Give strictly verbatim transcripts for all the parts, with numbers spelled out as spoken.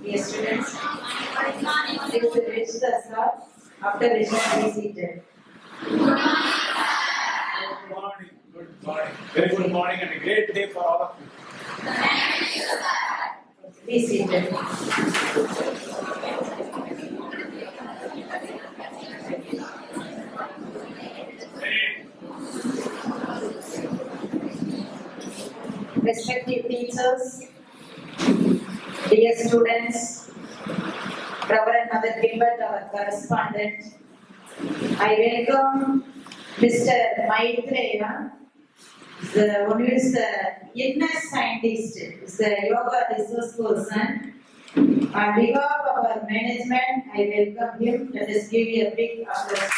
Dear students, please reach the slot. After which be seated. Good morning. Good morning. Very good morning and a great day for all of you. Be seated. Respected teachers, dear students, Reverend Mother Gilbert, our correspondent, I welcome Mister Maitreya, the one who is the inner scientist, is the yoga resource person. On behalf of our management, I welcome him. Let us give you a big applause.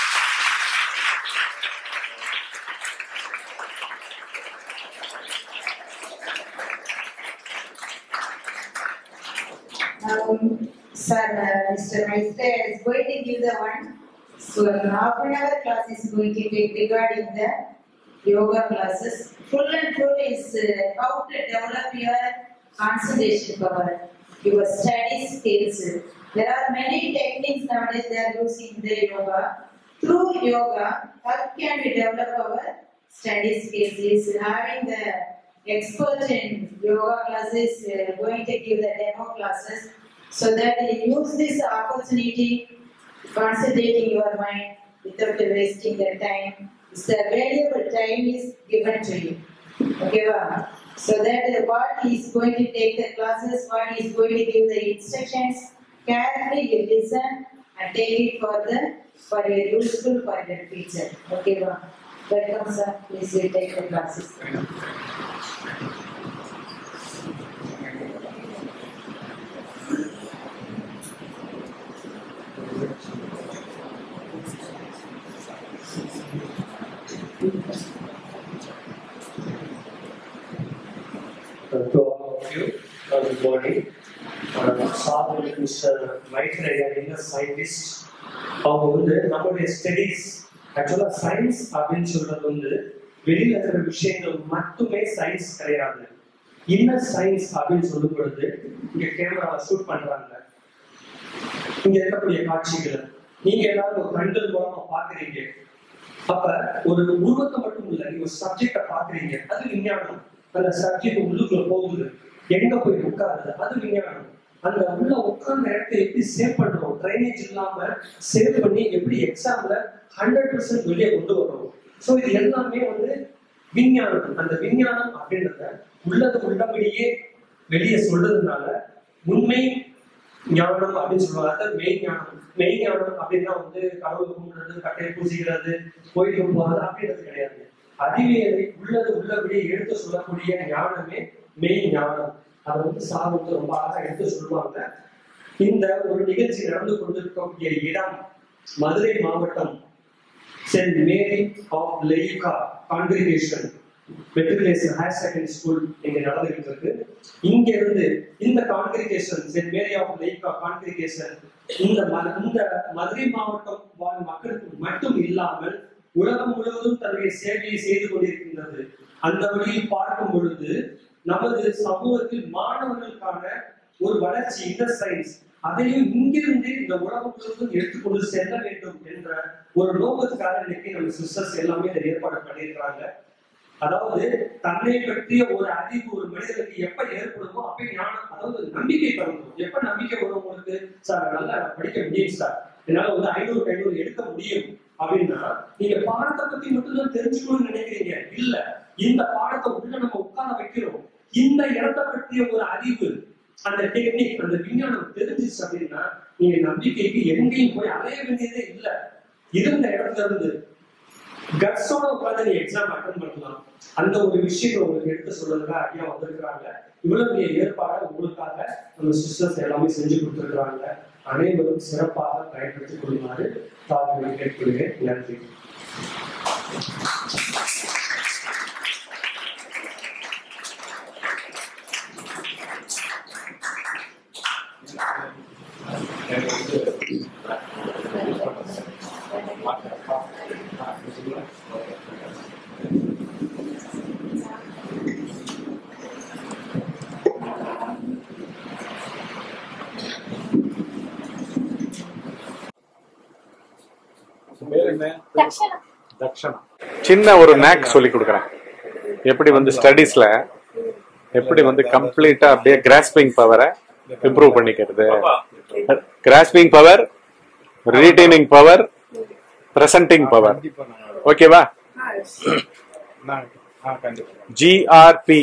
Now, sir, uh, Mister Maitreya is going to give the one. So, half an hour class is going to take regarding the yoga classes. Full and full is uh, how to develop your concentration power, your study skills. There are many techniques nowadays they are using in the yoga. Through yoga, how can we develop our study skills? Is having the expert in yoga classes uh, going to give the demo classes, so that you use this opportunity, concentrating your mind without wasting the time. It's the valuable time is given to you. Okay, wow. So that what he is going to take the classes, what he is going to give the instructions, carefully you listen and take it for the for your useful for your future. Okay, wow. Welcome, sir. Please you take the classes. To all of you, uh, good morning. Uh, Sir Mister Maitreya, inner scientist. அவங்க வந்து நம்மளுடைய studies ஆக்சுவலா science அப்படின்னு சொல்றது வந்து வெளியில இருக்கிற விஷயங்கள் மட்டுமே சயின்ஸ் கிடையாது. இன்னர் சயின்ஸ் அப்படின்னு சொல்லும் பொழுது இங்க கேமராவை ஷூட் பண்றாங்க. இங்க இருக்கக்கூடிய காட்சிகளை நீங்க எல்லாரும் ஒரு கண்கள் மூலமா பாக்குறீங்க. அப்ப ஒரு உருவத்தை மட்டும் இல்ல, நீங்க ஒரு சப்ஜெக்ட பாக்குறீங்க, அது விஞ்ஞானம். அந்த சப்ஜெக்ட் உள்ளுக்குள்ள போகுது, எங்க போய் உட்காருது, அது விஞ்ஞானம். அந்த உள்ள உட்கார்ந்த இடத்தை எப்படி சேவ் பண்றோம், ட்ரைனேஜ் இல்லாம சேவ் பண்ணி எப்படி எக்ஸாம்ல ஹண்ட்ரட் பர்சன்ட் வெளியே கொண்டு வரோம். ஸோ இது எல்லாமே வந்து விஞ்ஞானம். அந்த விஞ்ஞானம் அப்படின்றத உள்ளது உள்ளபடியே வெளியே சொல்றதுனால உண்மை ஞானம் அப்படின்னு சொல்லுவாங்க. அதாவது மெய் ஞானம். மெய் ஞானம் அப்படின்னா வந்து கடவுள் கும்பிடுறது, கட்டையை பூசிக்கிறது, கோயிலுக்கு போறது அப்படின்றது கிடையாது. அறிவியலை உள்ளது உள்ளபடியே எடுத்து சொல்லக்கூடிய ஞானமே மெய் ஞானம். அதை வந்து சார் வந்து ரொம்ப அழகா எடுத்து சொல்லுவாங்க. இந்த ஒரு நிகழ்ச்சி நடந்து கொண்டிருக்கக்கூடிய இடம் மதுரை மாவட்டம் Saint Mary of Leuca congregation matriculation higher secondary school இங்க நடந்துகிட்டு இருக்கு. இங்க இருந்து இந்த congregation Saint Mary of Leuca congregation இந்த இந்த மதுரை மாவட்டம் வாழ் மக்களுக்கு மட்டும் இல்லாமல் உலகம் முழுவதும் தன்னுடைய சேவையை செய்து கொண்டிருக்கின்றது. அந்த வழியில் பார்க்கும் பொழுது நமது சமூகத்தில் மாணவர்களுக்கான ஒரு வளர்ச்சி, இன்னர் சயின்ஸ், அதையும் இங்கிருந்து இந்த உலகம் முழுவதும் எடுத்துக்கொண்டு செல்ல வேண்டும் என்ற ஒரு நோக்கத்துக்காக இன்னைக்கு நம்ம சிஸ்டர்ஸ் எல்லாமே இதை ஏற்பாடு பண்ணியிருக்கிறாங்க. அதாவது தன்னை பற்றிய ஒரு அறிவு ஒரு மனிதனுக்கு எப்ப ஏற்படுமோ அப்ப ஞானம், அதாவது நம்பிக்கை பிறந்தோம். எப்ப நம்பிக்கை வரும் உங்களுக்கு, சார் நல்லா படிக்க முடியும் சார், என்னால வந்து ஐநூறு ஐநூறு எடுக்க முடியும் அப்படின்னா நீங்க பாடத்தை பத்தி மட்டும்தான் தெரிஞ்சுக்கணும்னு நினைக்கிறீங்க. இல்ல, இந்த பாடத்தை உள்ள நம்ம உட்கார வைக்கிறோம். இந்த இடத்தை பற்றிய ஒரு அறிவு, அந்த டெக்னிக், அந்த விஞ்ஞானம் தெரிஞ்சிச்சு அப்படின்னா நீங்க நம்பிக்கைக்கு எங்கேயும் போய் அலைய வேண்டியதே இல்லை. இருந்த இடத்துல இருந்து கட்ஸோட உட்காந்து நீங்க எக்ஸாம் அட்டன் பண்ணலாம். அந்த ஒரு விஷயம் உங்களுக்கு எடுத்து சொல்றதுக்காக ஐயா வந்திருக்கிறாங்க. இவ்வளவு பெரிய ஏற்பாடு உங்களுக்காக நம்ம சிஸ்டர்ஸ் எல்லாமே செஞ்சு கொடுத்துருக்காங்க. அனைவரும் சிறப்பாக பயன்படுத்திக் கொள்ளுமாறு தாழ்மை கேட்கிறேன். நன்றி. பேர் என்ன? தக்ஷணா. தக்ஷணா. சின்ன ஒரு நேக் சொல்லி கொடுக்குறேன். எப்படி வந்து ஸ்டடீஸ்ல எப்படி வந்து கம்ப்ளீட்டா அப்படியே கிராஸ்பிங் பவரை இம்ப்ரூவ் பண்ணிக்கிறது. Grasping power, retaining power, presenting power. ஓகேவா? GRP.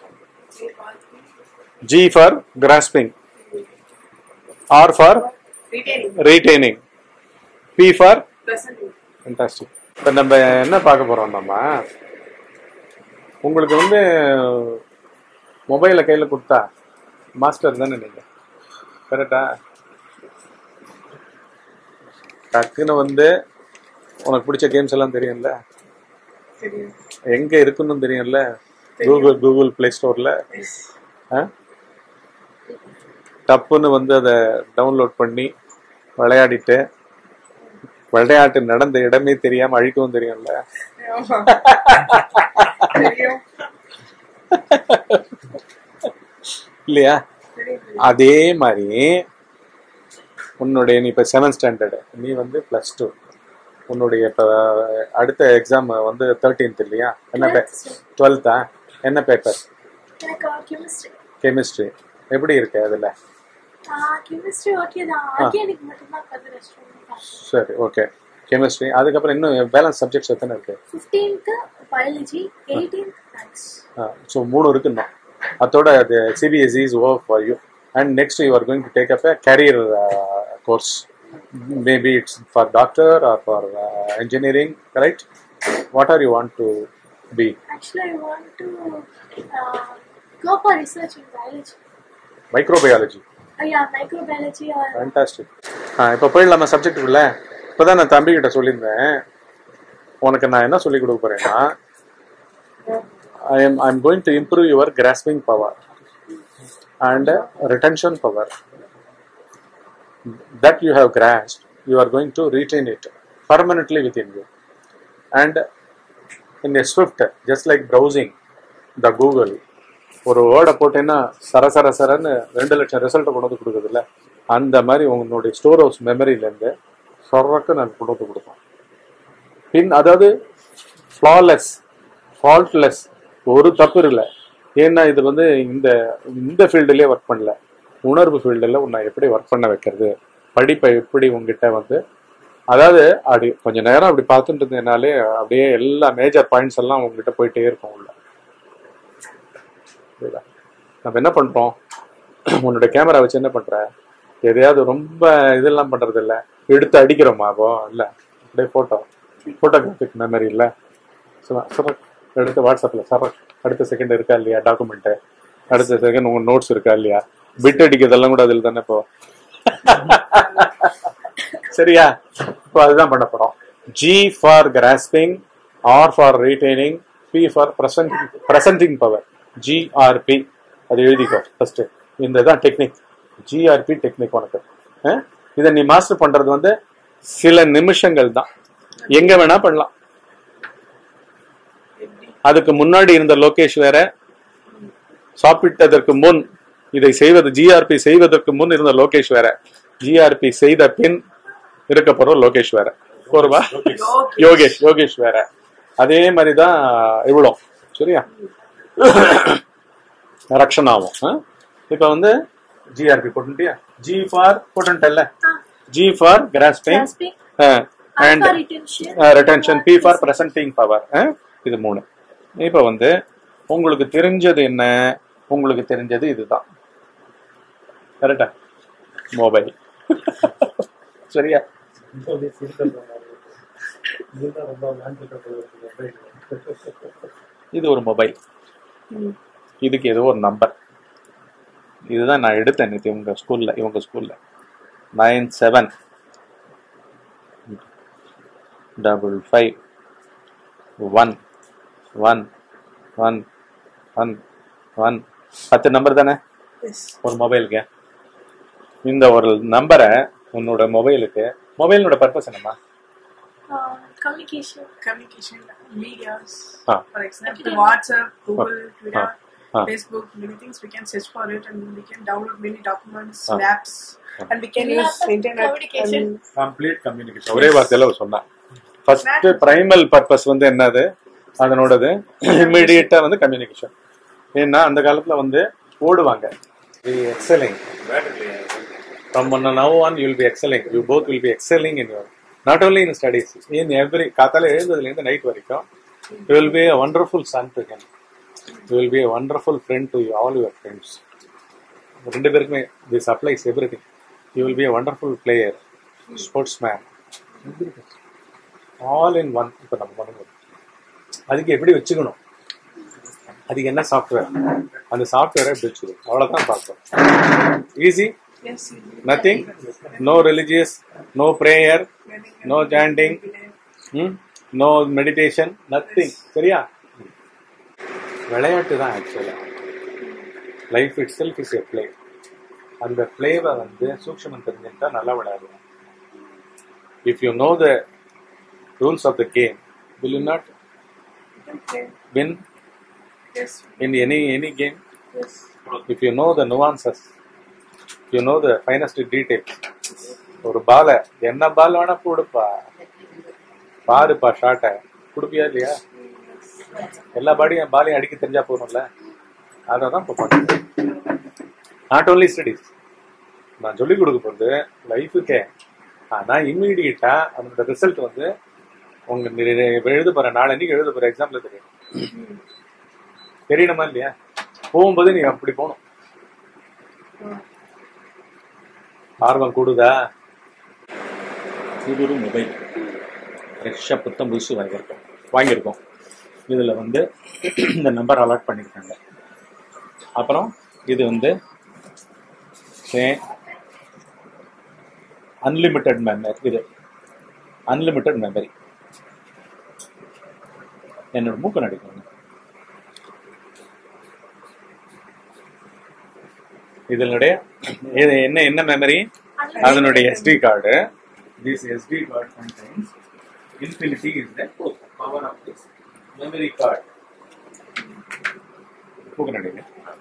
G for grasping, R for retaining, retaining, P for presenting. fantastic. இப்போ நம்ம என்ன பார்க்க போறோம், நம்ம உங்களுக்கு வந்து மொபைலை கையில் கொடுத்தா மாஸ்டர் தானே நீங்க, கரெக்டா? டக்குன்னு வந்து உனக்கு பிடிச்ச கேம்ஸ் எல்லாம் தெரியும்ல, எங்க இருக்குன்னு தெரியும்ல, கூகுள் கூகுள் பிளே ஸ்டோர்ல டப்புன்னு வந்து அதை டவுன்லோட் பண்ணி விளையாடிட்டு விளையாட்டு நடந்த இடமே தெரியாம அழிக்கவும் தெரியும்ல. இல்லையா? அதே மாதிரி உன்னுடைய நீ இப்ப செவன்த் ஸ்டாண்டர்டு, நீ வந்து பிளஸ் டூ, உன்னுடைய இப்ப அடுத்த எக்ஸாம் வந்து தேர்ட்டீன்த் இல்லையா? என்ன டுவெல்த்தா? என்ன பேப்பர்? கெமிஸ்ட்ரி. எப்படி இருக்கு அதுல? சரி, ஓகே. கெமிஸ்ட்ரி. அதுக்கப்புறம் இன்னும் பேலன்ஸ் சப்ஜெக்ட்ஸ் எத்தனை இருக்கு? ஸோ மூணு இருக்குன்னா அதோட அது CBSE is over for you. And next you are going to take up a career course. Maybe it's for doctor or for engineering, correct? What are you want to be? Actually, I want to uh, go for research in biology. Microbiology. Uh, yeah, microbiology or. Fantastic. ஆ இப்போ போயிடலாமா சப்ஜெக்டுக்குள்ள? இப்போ தான் நான் தம்பிக்கிட்ட சொல்லியிருந்தேன், உனக்கு நான் என்ன சொல்லி கொடுக்க போறேன்னா, I am I am going to improve your grasping power and retention power. That you have grasped, you are going to retain it permanently within you. And in a swift, just like browsing the Google, ஒரு வேர்டை போட்டேன்னா சர சர சரன்னு ரெண்டு லட்சம் ரிசல்ட்டை கொண்டு வந்து கொடுக்குது இல்லை, அந்த மாதிரி உங்களுடைய ஸ்டோர் ஹவுஸ் மெமரியிலேருந்து சொரக்கு நான் கொண்டு வந்து கொடுப்போம். பின் அதாவது ஃப்ளாலெஸ், ஃபால்ட்லெஸ், ஒரு தப்பு இல்லை. ஏன்னா இது வந்து இந்த இந்த ஃபீல்டுலேயே ஒர்க் பண்ணல, உணர்வு ஃபீல்டில் உன்னை எப்படி ஒர்க் பண்ண வைக்கிறது, படிப்பை எப்படி உங்ககிட்ட வந்து, அதாவது அப்படி கொஞ்சம் நேரம் அப்படி பார்த்துட்டு இருந்ததுனாலே அப்படியே எல்லா மேஜர் பாயிண்ட்ஸ் எல்லாம் உங்ககிட்ட போயிட்டே இருக்கும் உள்ள. நம்ம என்ன பண்றோம், உன்னோட கேமரா வச்சு என்ன பண்ற, எதையாவது ரொம்ப இதெல்லாம் பண்றது இல்லை, எடுத்து அடிக்கிறோமா? அப்போ இல்லை, அப்படியே போட்டோ போட்டோகிராஃபிக் மெமரி இல்லை, சார் எடுத்து வாட்ஸ்அப்பில் சார் அடுத்த செகண்ட் இருக்கா இல்லையா டாக்குமெண்ட்டு, அடுத்த செகண்ட் உங்க நோட்ஸ் இருக்கா இல்லையா, பிட் அடிக்கிறதெல்லாம் கூட அதில் தானே இப்போ. சரியா? இப்போ அதுதான் பண்ண போறோம். G for grasping, R for retaining, P for presenting presenting power, GRP. அது எழுதிக்கோ ஃபர்ஸ்ட். இந்த தான் டெக்னிக், ஜிஆர்பி டெக்னிக். உனக்கு இதை நீ மாஸ்டர் பண்றது வந்து சில நிமிஷங்கள் தான், எங்க வேணா பண்ணலாம். அதுக்கு முன்னாடி இருந்த லோகேஷ் வேற, சாப்பிட்டதற்கு முன் இதை செய்வது, ஜிஆர்பி செய்வதற்கு முன் இருந்த லோகேஷ் வேற, ஜிஆர்பி செய்த பின் இருக்க போற லோகேஷ் வேற. போறவா? யோகேஷ் யோகேஷ் வேற. அதே மாதிரிதான் இவ்வளோ. சரியா? ரக்ஷனாவும் இப்ப வந்து ஜிஆர்பி போட்டுட்டியா? ஜி ஃபார் போட்டுட்டல்ல, G for grasping and retention, P for presenting power. இது மூணு. இப்ப வந்து உங்களுக்கு தெரிஞ்சது என்ன? உங்களுக்கு தெரிஞ்சது இதுதான், கரெக்டா? மொபைல். சரியா? இது ஒரு மொபைல், இதுக்கு ஏதோ ஒரு நம்பர். இதுதான் நான் எடுத்தேன் நேற்று இவங்க ஸ்கூல்ல, இவங்க ஸ்கூல்ல nine seven double five one one one one one. பத்து நம்பர் தானே ஒரு மொபைலுக்கு. இந்த ஒரு நம்பரை உன்னோட மொபைலுக்கு, மொபைலோட பர்பஸ் என்னம்மா? Uh, communication, communication, medias. Ah. For example, WhatsApp, Google, Ah. Twitter, Ah. Facebook, many things we can search for it, and we can download many documents, Ah. apps, and we can use internet. Communication. Complete communication. ஒரே வார்த்தையில சொன்னா first primal purpose வந்து என்னது அதனோடது இம்மிடியேட்டா வந்து communication. ஏன்னா அந்த காலத்துல வந்து ஓடுவாங்க. Excelling from now on you will be excelling, you both will be excelling in your not only in studies, in every காத்தால எழுந்ததுல இருந்து நைட் வரைக்கும் you will be a wonderful son to him, you will be a wonderful friend to you, all your friends. ரெண்டு பேருக்குமே this applies everything. You will be a wonderful player, sportsman, all in one. இப்போ நம்ம பண்ணுவோம் அதுக்கு எப்படி வச்சுக்கணும், அதுக்கு என்ன சாஃப்ட்வேர், அந்த சாஃப்ட்வேரை எப்படி வச்சுக்கணும், அவ்வளோதான் பார்ப்போம். Easy. Yes. Nothing, no religious, no prayer, no chanting, hmm? no meditation, nothing. சரியா? விளையாட்டு தான் ஆக்சுவலா. Life itself is a play. அந்த பிளேவை வந்து சூக்ஷ்மம் தெரிஞ்சுட்டா நல்லா விளையாடுவோம். If you know the rules of the game, will you not win Yes. in any any game? Yes. If you know the nuances, you know the finest details. ஒரு பால என்ன பால் வேணா போடுப்பா, பாருப்பா ஷாட்டை கொடுப்பியா இல்லையா? எல்லா பாடியும் பாலையும் அடிக்க தெரிஞ்சா போகணும்ல, அதை தான் இப்போ பண்ணுறேன். நாட் ஓன்லி ஸ்டடீஸ் நான் சொல்லிக் கொடுக்க போகிறது லைஃபுக்கே. ஆனால் இம்மீடியட்டா அதோட ரிசல்ட் வந்து உங்க எழுத போற நாளன்னைக்கு எழுத போற எக்ஸாம்ல தெரியும். தெரியணுமா இல்லையா? போகும்போது நீ அப்படி போகணும். ஆர்வம் கூடுதா? இது ஒரு மொபைல் ஃப்ரெஷ்ஷாக புத்தம் புதுசு வாங்கியிருக்கோம் வாங்கியிருக்கோம் இதில் வந்து இந்த நம்பர் அலாட் பண்ணியிருக்காங்க. அப்புறம் இது வந்து அன்லிமிட்டெட் மெமரி, இது அன்லிமிட்டெட் மெமரி. என்னோட மூக்கு நடிக்கணும். இதனுடைய என்ன என்ன மெமரி, அதனுடைய SD card. This SD card contains infinity is the power of this memory card. மூக்கு நடிங்க.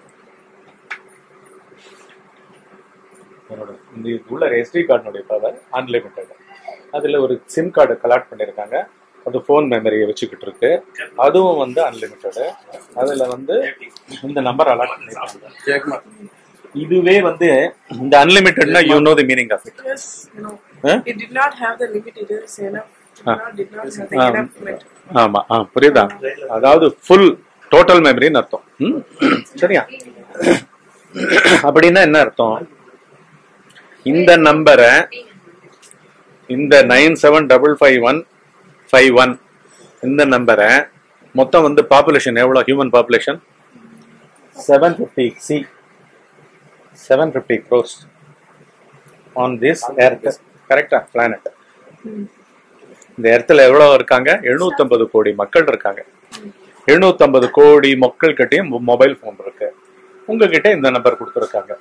என்னோட இந்த உள்ள எஸ்டி கார்டுனுடைய பவர் அன்லிமிட்டெட். அதுல ஒரு சிம் கார்டு கலெக்ட் பண்ணிருக்காங்க, அது ஃபோன் மெமரியை வச்சுக்கிட்டு இருக்கு, அதுவும் வந்து அன்லிமிட்டடு. அதுல வந்து இந்த நம்பர் அலாட் பண்ணிருக்காங்க. இதுவே வந்து இந்த அன்லிமிட்டட்னா you know the meaning of it. Yes, you know. Huh? It did not have the limit, it is enough. It not, did not have the enough limit. ஆமா, ஆ புரியுதா? அதாவது ஃபுல் டோட்டல் மெமரின்னு அர்த்தம். சரியா? அப்படின்னா என்ன அர்த்தம்? இந்த நம்பரை இந்த nine seven double five one five one இந்த நம்பரை மொத்தம் வந்து பாப்புலேஷன் எவ்வளோ, human population seven fifty C seven fifty crores on this earth. கரெக்டா? பிளானட். இந்த எர்த்தில் எவ்வளோ இருக்காங்க? எழுநூத்தி ஐம்பது கோடி மக்கள் இருக்காங்க. எழுநூத்தி ஐம்பது கோடி மக்கள் கிட்டையும் மொபைல் ஃபோன் இருக்கு. உங்ககிட்ட இந்த நம்பர் கொடுத்துருக்காங்க.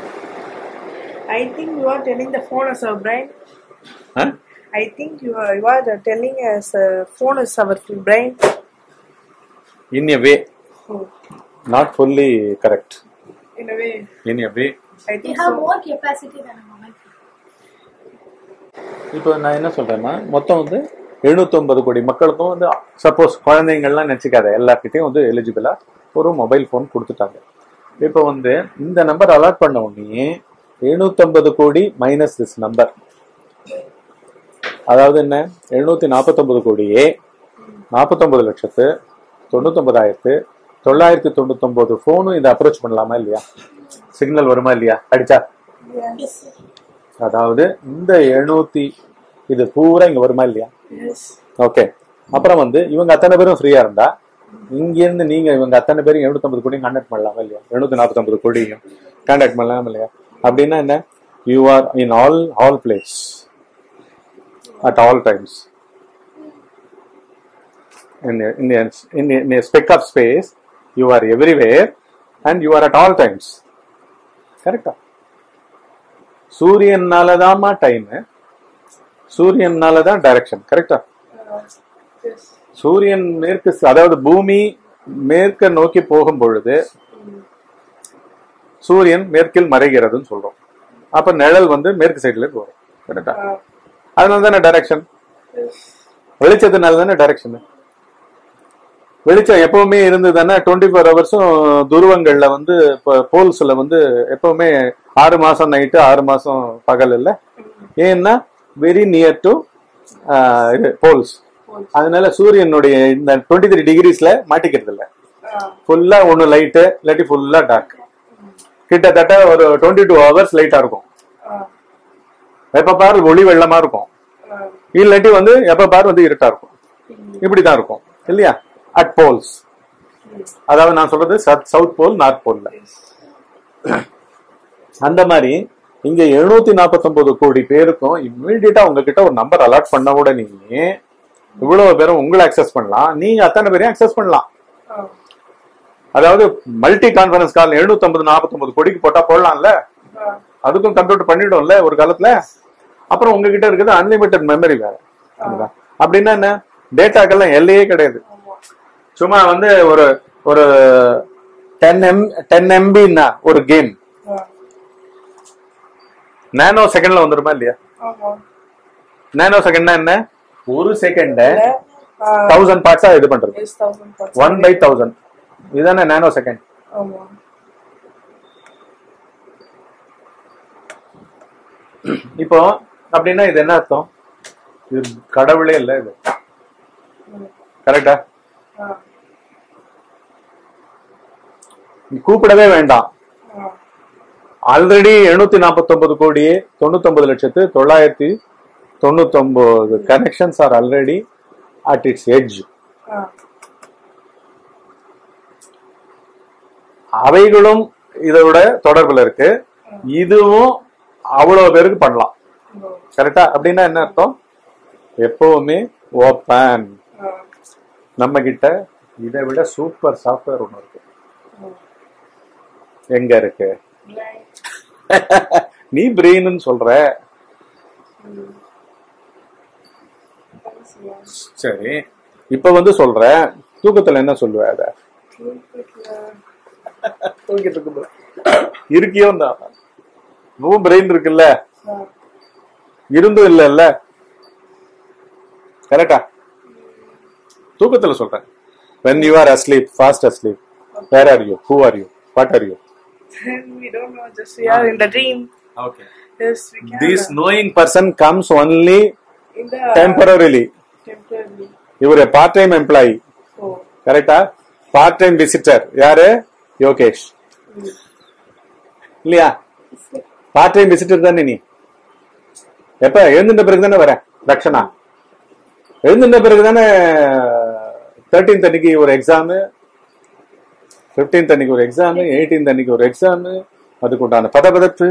I think you are telling the phone as our brain. Huh? I think you are you are telling us a phone is our brain. In a way, Oh. not fully correct. In a way, In a way. I They think have so. more capacity than a mobile phone. இப்போ நான் என்ன சொல்றேன்னா, மொத்தம் வந்து எழுநூத்தி ஒன்பது கோடி மக்களுக்கும் வந்து சப்போஸ் குழந்தைங்கள்லாம் நினைச்சுக்காத, எல்லார்கிட்டையும் வந்து எலிஜிபிளா ஒரு மொபைல் ஃபோன் கொடுத்துட்டாங்க. இப்போ வந்து இந்த நம்பர் அலாட் பண்ண உடனே எழுநூத்தி ஐம்பது கோடி மைனஸ் திஸ் நம்பர், அதாவது என்ன, எழுநூத்தி நாற்பத்தி ஒன்பது கோடியே நாற்பத்தி ஒன்பது லட்சத்து தொண்ணூத்தி ஒன்பதாயிரத்து தொள்ளாயிரத்தி தொண்ணூத்தி ஒன்பது போனும் இதை அப்ரோச் பண்ணலாமா இல்லையா? சிக்னல் வருமா இல்லையா அடிச்சா? Yes, sir. அதாவது இந்த எழுநூத்தி இது பூரா இங்க வருமா இல்லையா? Yes. ஓகே. அப்புறம் வந்து இவங்க அத்தனை பேரும் ஃப்ரீயா இருந்தா இங்க இருந்து நீங்க இவங்க அத்தனை பேரும் எழுநூத்தி ஐம்பது கோடியும் கான்டாக்ட் பண்ணலாமா இல்லையா? எழுநூத்தி நாற்பத்தி ஒன்பது கோடியும் கான்டாக்ட் பண்ணலாமா இல்லையா? அப்படின்னா என்ன? You are in all all place at all times in a, in, a, in, a, in a speck of space you are everywhere and you are at all times. கரெக்டா? சூரியனாலதாமா டைம், சூரியனாலதான் direction. கரெக்டா? Yes. சூரியன் மேற்கு, அதாவது பூமி மேற்க நோக்கி போகும் பொழுது சூரியன் மேற்கில் மறைகிறதுன்னு சொல்றோம். அப்ப நிழல் வந்து மேற்கு சைட்ல இருந்து வரும். கரெக்டா? அதனால தானே டைரக்ஷன். வெளிச்சத்தினால தானே டைரக்ஷன். வெளிச்சம் எப்பவுமே இருந்ததுன்னா டுவெண்ட்டி ஃபோர் ஹவர்ஸும் துருவங்கள்ல வந்து போல்ஸ்ல வந்து எப்பவுமே ஆறு மாசம் நைட்டு ஆறு மாசம் பகல் இல்ல. ஏன்னா வெரி நியர் டு போல்ஸ். அதனால சூரியனுடைய இந்த டுவெண்ட்டி த்ரீ டிகிரிஸ்ல மாட்டிக்கிறது இல்ல. ஃபுல்லா ஒன்னு லைட்டு இல்லாட்டி ஃபுல்லா டார்க். கிட்டத்தட்ட ஒரு டுவெண்ட்டி டூ ஹவர்ஸ் லைட்டா இருக்கும். எப்ப பாரு ஒளி வெள்ளமா இருக்கும். இல்லாட்டி வந்து எப்ப பாரு வந்து இருட்டா இருக்கும். இப்படிதான் இருக்கும் இல்லையா அட் போல்ஸ். அதாவது நான் சொல்றது சவுத் போல் நார்த் போல்ல. அந்த மாதிரி இங்க எழுநூத்தி நாற்பத்தி ஒன்பது கோடி பேருக்கும் இம்மீடியட்டா உங்ககிட்ட ஒரு நம்பர் அலாட் பண்ண கூட நீங்க இவ்வளவு பேரும் உங்களை அக்சஸ் பண்ணலாம். நீங்க அத்தனை பேரையும் அக்சஸ் பண்ணலாம். அதாவது மல்டி கான்பரன்ஸ் கால் எழுநூத்தி ஐம்பது நாற்பத்தி ஒன்பது கோடிக்கு போட்டா போடலாம்ல. அதுக்கும் கம்ப்யூட்டர் பண்ணிடும்ல ஒரு காலத்துல. அப்புறம் உங்ககிட்ட இருக்குது அன்லிமிட்டட் மெமரி வேற. அப்படின்னா என்ன, டேட்டாக்கெல்லாம் எல்லையே கிடையாது. சும்மா வந்து ஒரு ஒரு டென் எம் டென் எம்பின்னா ஒரு கேம் நானோ செகண்ட்ல வந்துருமா இல்லையா? நானோ செகண்ட்னா என்ன, ஒரு செகண்ட தௌசண்ட் பார்ட்ஸா இது பண்றது. ஒன் பை தௌசண்ட் இதுதானே நானோ செகண்ட். இப்போ அப்படின்னா இது என்ன அர்த்தம்? இது கடவுளே இல்ல. இது கரெக்டா? கூப்பிடவே வேண்டாம். ஆல்ரெடி எழுநூத்தி நாற்பத்தி ஒன்பது கோடி தொண்ணூத்தி ஒன்பது லட்சத்து தொள்ளாயிரத்தி தொண்ணூத்தி ஒன்பது connections are already at its edge. அவைகளும் இதோட தொடர்புல இருக்கு. இதுவும் அவ்வளவு பேருக்கு பண்ணலாம். கரெக்டா? அப்படின்னா என்ன அர்த்தம்? எப்பவுமே ஓப்பன். நம்ம கிட்ட இதை விட சூப்பர் சாஃப்ட்வேர் ஒண்ணு இருக்கு. எங்க இருக்கு? நீ பிரெயின் சொல்ற. சரி, இப்ப வந்து சொல்ற தூக்கத்துல என்ன சொல்லுவ? அத தூங்கிட்டு இருக்கு இருக்கியோ தான் பிரெயின் இருக்குல்ல, இருந்தும் இல்ல இல்ல. கரெக்டா? தூக்கத்துல சொல்றேன். when you are asleep, fast asleep, where are you, who are you, what are you? We don't know, just we are in the dream. Okay. Yes, we can. This knowing person comes only in the temporarily. temporarily. You are a part time employee. Oh. Correct? Part time visitor. யாரு? யோகேஷ். இல்லையா? Part time visitor தானே நீ. எப்ப எழுந்துட்ட பிறகு தானே வர ரக்ஷனா? எழுந்துட்ட பிறகு தானே தேர்ட்டீன்த் அன்னைக்கு ஒரு எக்ஸாமு, பிப்டீன்த் அன்னைக்கு ஒரு எக்ஸாமு, எயிட்டீன்த் அன்னைக்கு ஒரு எக்ஸாமு, அதுக்கு உண்டான பதபதப்பு.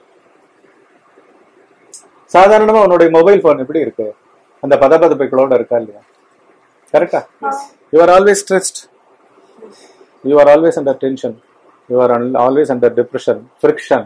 சாதாரணமா உன்னுடைய மொபைல் போன் எப்படி இருக்கு? அந்த பதபதப்புகளோட இருக்கா இல்லையா? கரெக்டா? You are always stressed, you are always under tension, you are always under depression, friction.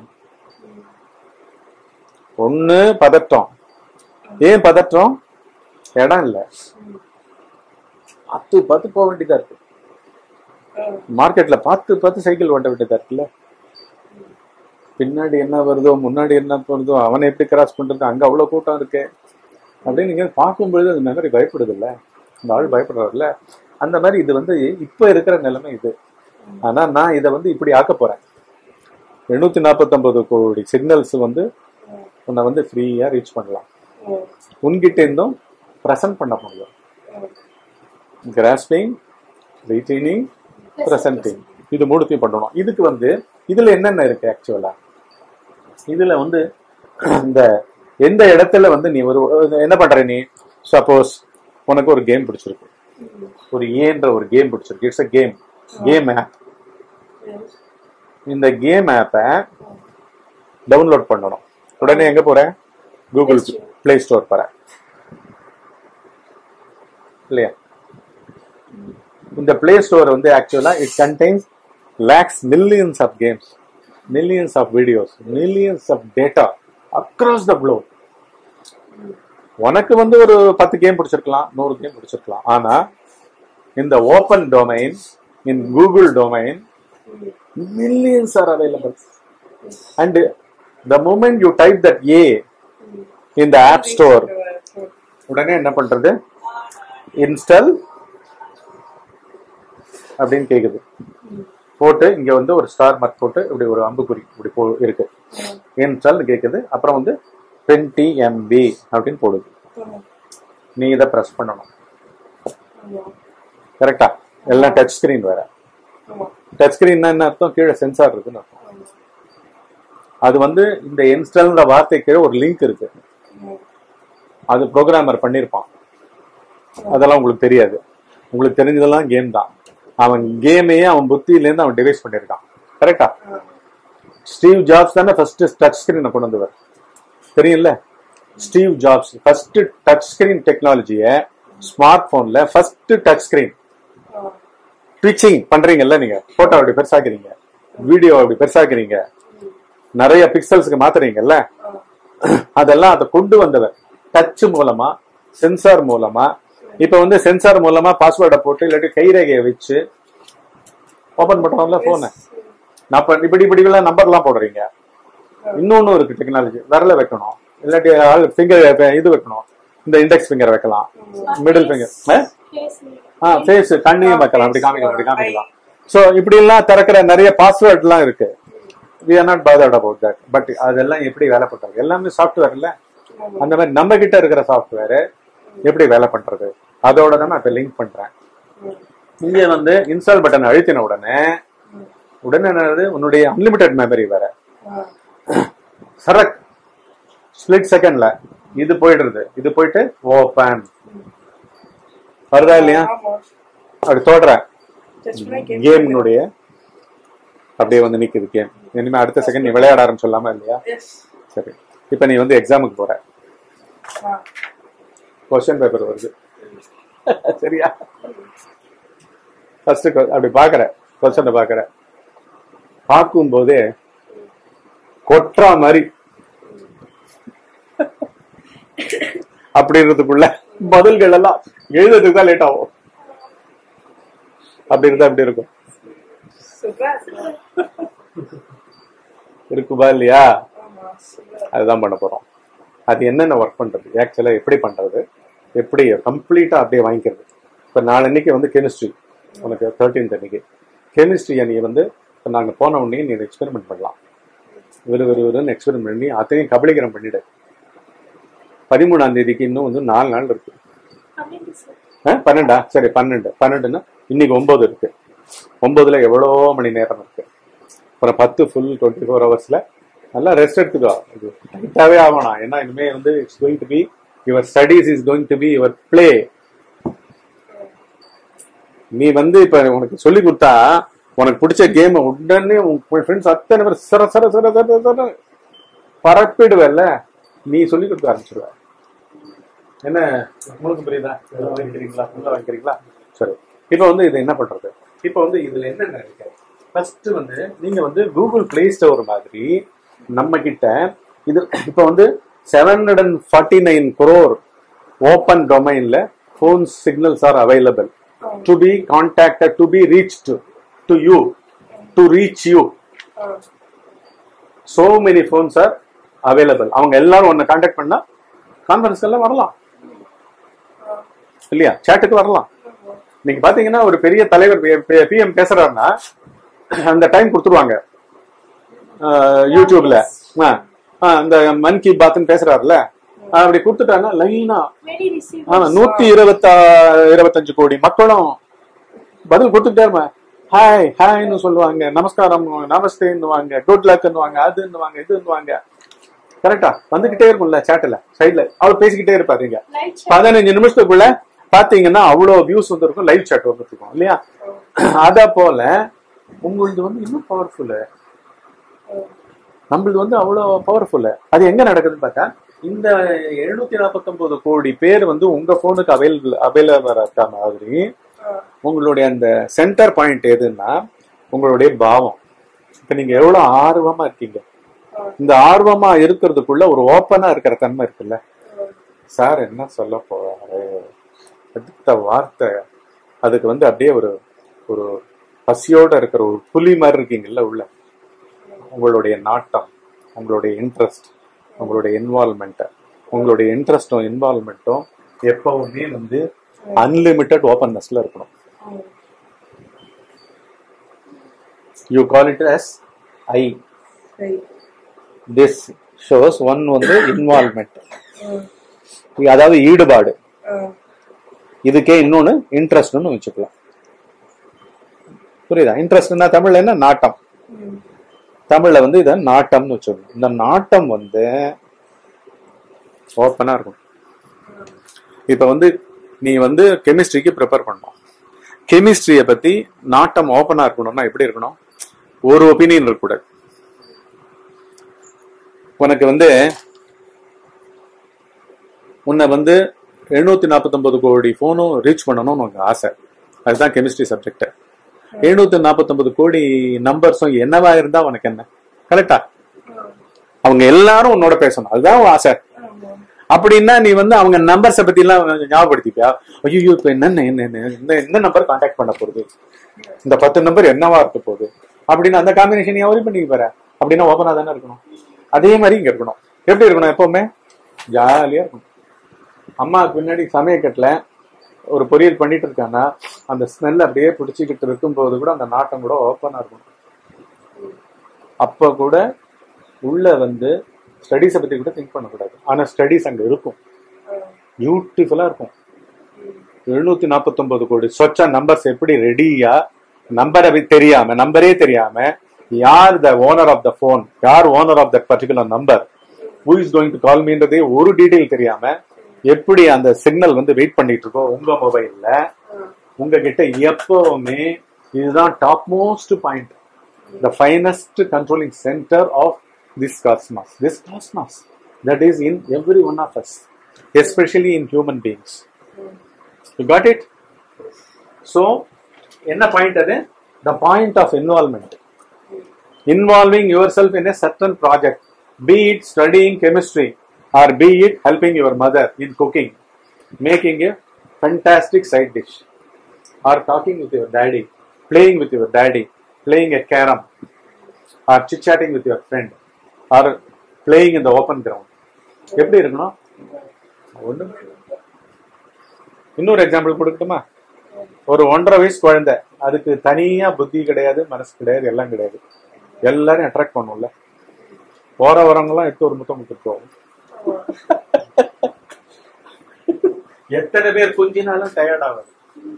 ஒண்ணு பதற்றம். ஏன் பதற்றம்? இடம் இல்ல. பத்து பத்து போக வேண்டியதா இருக்கு. மார்க்கெட்ல பத்து பத்து சைக்கிள் ஓட்ட வேண்டியதா இருக்குல்ல. பின்னாடி என்ன வருதோ முன்னாடி என்ன போறதோ அவனை எப்படி கிராஸ் பண்றது, அங்க அவ்வளவு கூட்டம் இருக்கு அப்படின்னு நீங்க பார்க்கும்பொழுது அந்த மெமரி பயப்படுது இல்ல, அந்த ஆள் பயப்படுறாருல்ல. அந்த மாதிரி இது வந்து இப்ப இருக்கிற நிலைமை இது. ஆனா நான் இதை வந்து இப்படி ஆக்க போறேன். எண்ணூத்தி நாற்பத்தி ஒன்பது கோடி சிக்னல்ஸ் வந்து உன்னை வந்து ஃப்ரீயா ரீச் பண்ணலாம். உன்கிட்ட இருந்தும் ப்ரெசன்ட் பண்ண முடியும். கிராஸ்பிங், ரீட்டைனிங், ப்ரெசன்டிங், இது மூணுத்தையும் பண்ணணும். இதுக்கு வந்து இதுல என்னென்ன இருக்கு ஆக்சுவலா? இதுல வந்து இந்த எந்த இடத்துல வந்து நீ ஒரு என்ன பண்ற, நீ சப்போஸ் உனக்கு ஒரு கேம் பிடிச்சிருக்கு, ஒரு ஏன்ற ஒரு கேம் பிடிச்சிருக்கு. It's a game game app. இந்த கேம் ஆப்பை டவுன்லோட் பண்ணணும். உடனே எங்க போற? கூகுள் பிளே ஸ்டோர் போற இல்லையா? இந்த பிளே ஸ்டோர் வந்து ஆக்சுவலா it contains lakhs millions of games, millions of videos, millions of data across the globe. உனக்கு வந்து ஒரு பத்து கேம் பிடிச்சிருக்கலாம், நூறு கேம் பிடிச்சிருக்கலாம். ஆனா இந்த open domain, in Google domain, millions are available. And the moment you type that A in the app store, உடனே என்ன பண்றது? இன்ஸ்டால் அப்படின்னு கேக்குது. போட்டு இங்க வந்து ஒரு ஸ்டார் மார்க் போட்டு இப்படி ஒரு அம்புக்குறி இப்படி போ இருக்கு. இன்ஸ்டால் கேக்குது. அப்புறம் வந்து டுவெண்ட்டி எம்பி அப்படின்னு போடுது. நீ இதை ப்ரெஸ் பண்ணணும். கரெக்டா? எல்லாம் டச் ஸ்கிரீன் வேற. டச் ஸ்கிரீன் என்ன அர்த்தம்? கீழே சென்சார் இருக்குன்னு அர்த்தம். அது வந்து இந்த இன்ஸ்டால்ன்ற வார்த்தை கீழே ஒரு லிங்க் இருக்கு. அது ப்ரோக்ராமர் பண்ணிருப்பான். அதெல்லாம் உங்களுக்கு தெரியாது. உங்களுக்கு தெரிஞ்சதெல்லாம் கேம் தான். அவன் கேமையே அவன் புத்தியிலேருந்து அவன் டிவைஸ் பண்ணிருக்கான். கரெக்டா? ஸ்டீவ் ஜாப்ஸ் தானே ஃபர்ஸ்ட் டச் ஸ்கிரீனை கொண்டு வந்தவர். தெரியும்ல? Steve Jobs first touch screen டெக்னாலஜியை ஸ்மார்ட் போன்ல ஃபர்ஸ்ட் டச் ஸ்கிரீன் ட்விச்சிங் பண்றீங்கல்ல, நீங்க போட்டோ அப்படி பெருசாக்குறீங்க, வீடியோ அப்படி பெருசாக்குறீங்க, நிறைய பிக்சல்ஸ்க்கு மாத்துறீங்கல்ல, அதெல்லாம் அதை கொண்டு வந்தவர் டச் மூலமா, சென்சார் மூலமா. இப்ப வந்து சென்சார் மூலமா பாஸ்வேர்டை போட்டு இல்லாட்டி கைரேகையை வச்சு ஓபன் பண்றோம்ல போன. நான் இப்படி இப்படி எல்லாம் நம்பர் எல்லாம் போடுறீங்க. இன்னொன்னு இருக்கு டெக்னாலஜி. விரல வைக்கணும், இல்லாட்டி ஃபிங்கர் இது வைக்கணும். இந்த இண்டெக்ஸ் ஃபிங்கர் வைக்கலாம், மிடில் ஃபிங்கர், ஆஹ் ஃபேஸ் கண்ணையும் வைக்கலாம். அப்படி காமிக்கலாம், அப்படி காமிக்கலாம். சோ இப்படி எல்லாம் திறக்கிற நிறைய பாஸ்வேர்ட் எல்லாம் இருக்கு. we are not bothered about that. But அதெல்லாம் எப்படி வேலை பண்றது? எல்லாமே சாஃப்ட்வேர் இல்ல. அந்த மாதிரி நம்ம கிட்ட இருக்கிற சாஃப்ட்வேர் எப்படி வேலை பண்றது, அதோட தான் நான் இப்ப லிங்க் பண்றேன். இங்க வந்து இன்ஸ்டால் பட்டன் அழுத்தின உடனே உடனே என்னது, உன்னுடைய அன்லிமிட்டெட் மெமரி வேற சரக் ஸ்பிளிட் செகண்ட்ல இது போயிடுறது. இது போயிட்டு ஓபன் வருதா இல்லையா? அப்படி தோடுற கேம்னுடைய அப்படியே வந்து நிக்குது கேம். இனிமே அடுத்த செகண்ட் நீ விளையாட ஆரம்பிச்சலாமா இல்லையா? சரி, இப்ப நீ வந்து எக்ஸாமுக்கு போற, கொஸ்டின் பேப்பர் வருது, சரியா? ஃபர்ஸ்ட் அப்படி பாக்குற, கொஸ்டின் பாக்குற, பார்க்கும் போதே கொற்றா மாதிரி அப்படின்றதுக்குள்ள பதில்கள் எல்லாம் எழுதுறதுக்கு தான் லேட் ஆகும். அப்படி இருந்தா அப்படி இருக்கும். இருக்குபா இல்லையா? அதுதான் பண்ண போறோம். அது என்னென்ன ஒர்க் பண்றது, ஆக்சுவலா எப்படி பண்றது, எப்படி கம்ப்ளீட்டா அப்படியே வாங்கிக்கிறது. இப்ப நாளன்னைக்கு வந்து கெமிஸ்ட்ரி, உனக்கு தேர்ட்டீன்த் அன்னைக்கு கெமிஸ்ட்ரியை நீ வந்து நாங்க போன உடனே நீ எக்ஸ்பெரிமெண்ட் பண்ணலாம். விறு விறுவிறுன்னு எக்ஸ்பெரிமெண்ட் பண்ணி அதையும் கபலீகரம் பண்ணிடு. பதிமூணாம் தேதிக்கு இன்னும் வந்து நாலு நாள் இருக்கு. பன்னெண்டா? சரி, பன்னெண்டு பன்னெண்டுன்னா இன்னைக்கு ஒன்பது இருக்கு. ஒன்பதுல எவ்வளோ மணி நேரம் இருக்கு. அப்புறம் பத்து ஃபுல் டுவெண்ட்டி ஃபோர் ஹவர்ஸ்ல நல்லா ரெஸ்ட் எடுத்துக்கோ. இது கரெக்டாவே ஆகணும். ஏன்னா இனிமே வந்து it's going to be your studies is going to be your play. நீ வந்து இப்ப உனக்கு சொல்லி கொடுத்தா உனக்கு பிடிச்ச கேம் உடனே உன் ஃப்ரெண்ட்ஸ் அத்தனை பேர் சர சர சர சர சர பரப்பிடுவல்ல, நீ சொல்லி கொடுக்க ஆரம்பிச்சிருவ. என்ன உங்களுக்கு புரியுதா? வாங்கிக்கிறீங்களா? வாங்கிக்கிறீங்களா? சரி, இப்ப வந்து இது என்ன பண்றது? இப்ப வந்து இதுல என்னென்ன இருக்கு? ஃபர்ஸ்ட் வந்து நீங்க வந்து கூகுள் பிளே ஸ்டோர் மாதிரி நம்ம கிட்ட இது இப்ப வந்து seven hundred and forty nine crore open டொமைன்ல phone signals are available to be contacted, to be reached, to you, to reach you. So many phones are available. அவங்க எல்லாரும் ஒன்னு கான்டாக்ட் பண்ணா கான்ஃபரன்ஸ் எல்லாம் வரலாம் இல்லையா? சேட்டுக்கு வரலாம். நீங்க பாத்தீங்கன்னா ஒரு பெரிய தலைவர் பிஎம் பேசுறாருன்னா அந்த டைம் கொடுத்துருவாங்க. யூடியூப்ல அந்த மன் கி பாத்னு பேசுறாருல, அப்படி கொடுத்துட்டாங்கன்னா லைனா நூத்தி இருபத்தா இருபத்தஞ்சு கோடி மக்களும் பதில் கொடுத்துட்டே ஹாய் ஹாய்ன்னு சொல்லுவாங்க, நமஸ்காரம் நமஸ்தேன்னுவாங்க, குட் லக்ன்னுவாங்க, அதுன்னுவாங்க, இதுன்னுவாங்க. கரெக்டா வந்துகிட்டே இருக்கும்ல சேட்டுல சைட்ல அவர் பேசிக்கிட்டே இருப்பாருங்க. பதினஞ்சு நிமிஷத்துக்குள்ள பாத்தீங்கன்னா அவ்வளவு வியூஸ் வந்து இருக்கும், லைவ் சாட் வந்துட்டு இருக்கும் இல்லையா? அத போல உங்களுக்கு வந்து இன்னும் பவர்ஃபுல், நம்மளுக்கு வந்து அவ்வளவு பவர்ஃபுல். அது எங்க நடக்குதுன்னு பார்த்தா இந்த எழுநூத்தி நாற்பத்தி ஒன்பது கோடி பேர் வந்து உங்க போனுக்கு அவைலபிள் அவைலபிளா இருக்க மாதிரி உங்களுடைய அந்த சென்டர் பாயிண்ட் எதுன்னா உங்களுடைய பாவம். இப்ப நீங்க எவ்வளவு ஆர்வமா இருக்கீங்க, இந்த ஆர்வமா இருக்கிறதுக்குள்ள ஒரு ஓப்பனா இருக்கிற தன்மை இருக்குல்ல. சார் என்ன சொல்ல போறாரு அடுத்த வார்த்தை, அதுக்கு வந்து அப்படியே ஒரு ஒரு பசியோட இருக்கிற ஒரு புலி மாதிரி இருக்கீங்கல்ல உள்ள. உங்களுடைய நாட்டம், உங்களுடைய இன்ட்ரெஸ்ட், உங்களுடைய இன்வால்மெண்ட், உங்களுடைய இன்ட்ரெஸ்டும் இன்வால்மெண்ட்டும் எப்பவுமே வந்து அன்லிமிட்டட் ஓப்பன்னஸ்ல இருக்கணும். You call it as I. This shows one வந்து இன்வால்வ்மெண்ட், அதாவது ஈடுபாடு. இதுக்கே இன்னொன்னு இன்ட்ரெஸ்ட்னு வச்சுக்கலாம். புரியுதா? இன்ட்ரெஸ்ட்னா தமிழ்ல என்ன? நாட்டம். தமிழ்ல வந்து இத நாட்டம்னு வச்சுக்கணும். இந்த நாட்டம் வந்து ஓப்பனா இருக்கும். இப்ப வந்து நீ வந்து கெமிஸ்ட்ரிக்கு ப்ரிப்பேர் பண்ணணும். கெமிஸ்ட்ரிய பத்தி நாட்டம் ஓப்பனா இருக்கணும்னா எப்படி இருக்கணும்? ஒரு ஒப்பீனியன் இருக்கக்கூடாது. உனக்கு வந்து உன்னை வந்து எழுநூத்தி நாற்பத்தி ஒன்பது கோடி போனும் ரீச் பண்ணணும்னு உனக்கு ஆசை. அதுதான் கெமிஸ்ட்ரி சப்ஜெக்ட். எழுநூத்தி நாற்பத்தி ஒன்பது கோடி நம்பர்ஸும் என்னவா இருந்தா உனக்கு என்ன? கரெக்டா? அவங்க எல்லாரும் உன்னோட பேசணும், அதுதான் உன் ஆசை. அப்படின்னா நீ வந்து அவங்க நம்பர்ஸை பத்தி எல்லாம் ஞாபகப்படுத்திப்பியா? ஐயோ இப்ப என்ன என்ன நம்பர் கான்டாக்ட் பண்ண போகுது, இந்த பத்து நம்பர் என்னவா இருக்க போகுது அப்படின்னு அந்த காம்பினேஷன் எவரி பண்ணிக்க போற. அப்படின்னா ஓப்பனா தானே இருக்கணும். அதே மாதிரி இங்க இருக்கணும். எப்படி இருக்கணும்? எப்பவுமே ஜாலியா இருக்கணும். அம்மாவுக்கு பின்னாடி சமயக்கட்டுல ஒரு பொரியல் பண்ணிட்டு இருக்காங்கன்னா அந்த ஸ்மெல் அப்படியே பிடிச்சிக்கிட்டு இருக்கும் போது கூட அந்த நாட்டம் கூட ஓப்பனா இருக்கணும். அப்ப கூட உள்ள வந்து ஸ்டடீஸை பத்தி கூட திங்க் பண்ணக்கூடாது. ஆனா ஸ்டடீஸ் அங்க இருக்கும், பியூட்டிஃபுல்லா இருக்கும். எழுநூத்தி நாற்பத்தி ஒன்பது கோடி சொச்சா நம்பர்ஸ் எப்படி ரெடியா, நம்பரை தெரியாம நம்பரே தெரியாம யார் the owner of the phone, யார் owner of that particular number, who is going to call மீன்றதே ஒரு டீடைல் தெரியாம எப்படி அந்த சிக்னல் வந்து வெயிட் பண்ணிட்டு இருக்கோம் உங்க மொபைல்ல. உங்ககிட்ட எப்பவுமே இதுதான் top most point, the finest controlling centre of this cosmos. This cosmos that is in every one of us, especially in human beings. You got it? So என்ன பாயிண்ட் அது? The point of involvement. Involving yourself in a certain project, be it studying chemistry or be it helping your mother in cooking, making a fantastic side dish, or talking with your daddy, playing with your daddy, playing a carom, or chit-chatting with your friend, or playing in the open ground. எப்படி இருக்கணும்? இன்னொரு example கொடுக்கட்டுமா? ஒரு ஒன்றரை வயசு குழந்தை, அதுக்கு தனியா புத்தி கிடையாது, மனசு கிடையாது, எல்லாம் கிடையாது. எல்லாரும் அட்ராக்ட் பண்ணும்ல. போற வரவங்கலாம் எடுத்து ஒரு முத்தம் முத்துட்டோம். எத்தனை பேர் குஞ்சினாலும் டயர்ட் ஆகாது,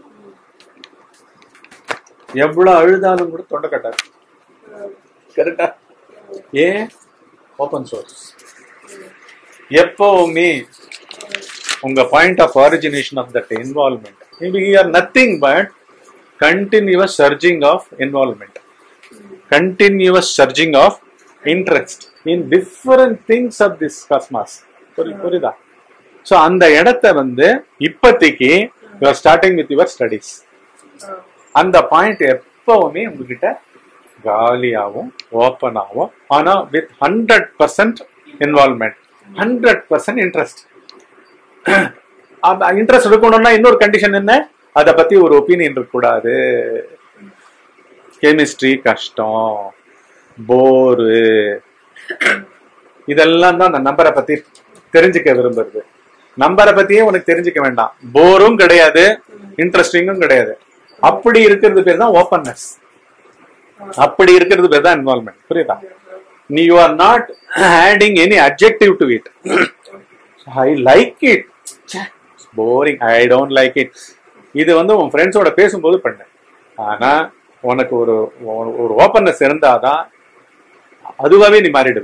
எவ்வளவு அழுதாலும் கூட தொண்டை கட்டாது. கரெக்டா? ஏன்? Open source. எப்பவுமே உங்க point of origination of that involvement, you are nothing but continuous surging of involvement, continuous surging of interest in different things of this cosmos. புரியுதா? சோ அந்த இடத்தை வந்து இப்போதைக்கு you are starting with your studies. அந்த point எப்பவுமே உங்ககிட்ட காலியாகவும் ஓப்பனாகவும், ஆனா with hundred percent involvement, hundred percent interest. Interest இருக்கணும்னா இன்னொரு கண்டிஷன் என்ன? அதை பத்தி ஒரு ஒப்பீனியன் இருக்கக்கூடாது. கெமிஸ்ட்ரி கஷ்டம், போரு, இதெல்லாம் தான் அந்த நம்பரை பத்தி தெரிஞ்சுக்க விரும்புறது. நம்பரை பத்தியே உனக்கு தெரிஞ்சுக்க வேண்டாம், போரும் கிடையாது, இன்ட்ரெஸ்டிங்கும் கிடையாது. அப்படி இருக்கிறது பேர் தான் ஓப்பன்னஸ், அப்படி இருக்கிறது பேர் தான் இன்வால்வ்மெண்ட். புரியுதா? நீ you are not adding any adjective to it. I like it, boring, I don't like it. இது வந்து உன் ஃப்ரெண்ட்ஸோட பேசும்போது பண்ண. ஆனா உனக்கு ஒரு ஒரு ஓப்பன்னஸ் இருந்தாதான் அதுவாவே நீ மாறிடுவ.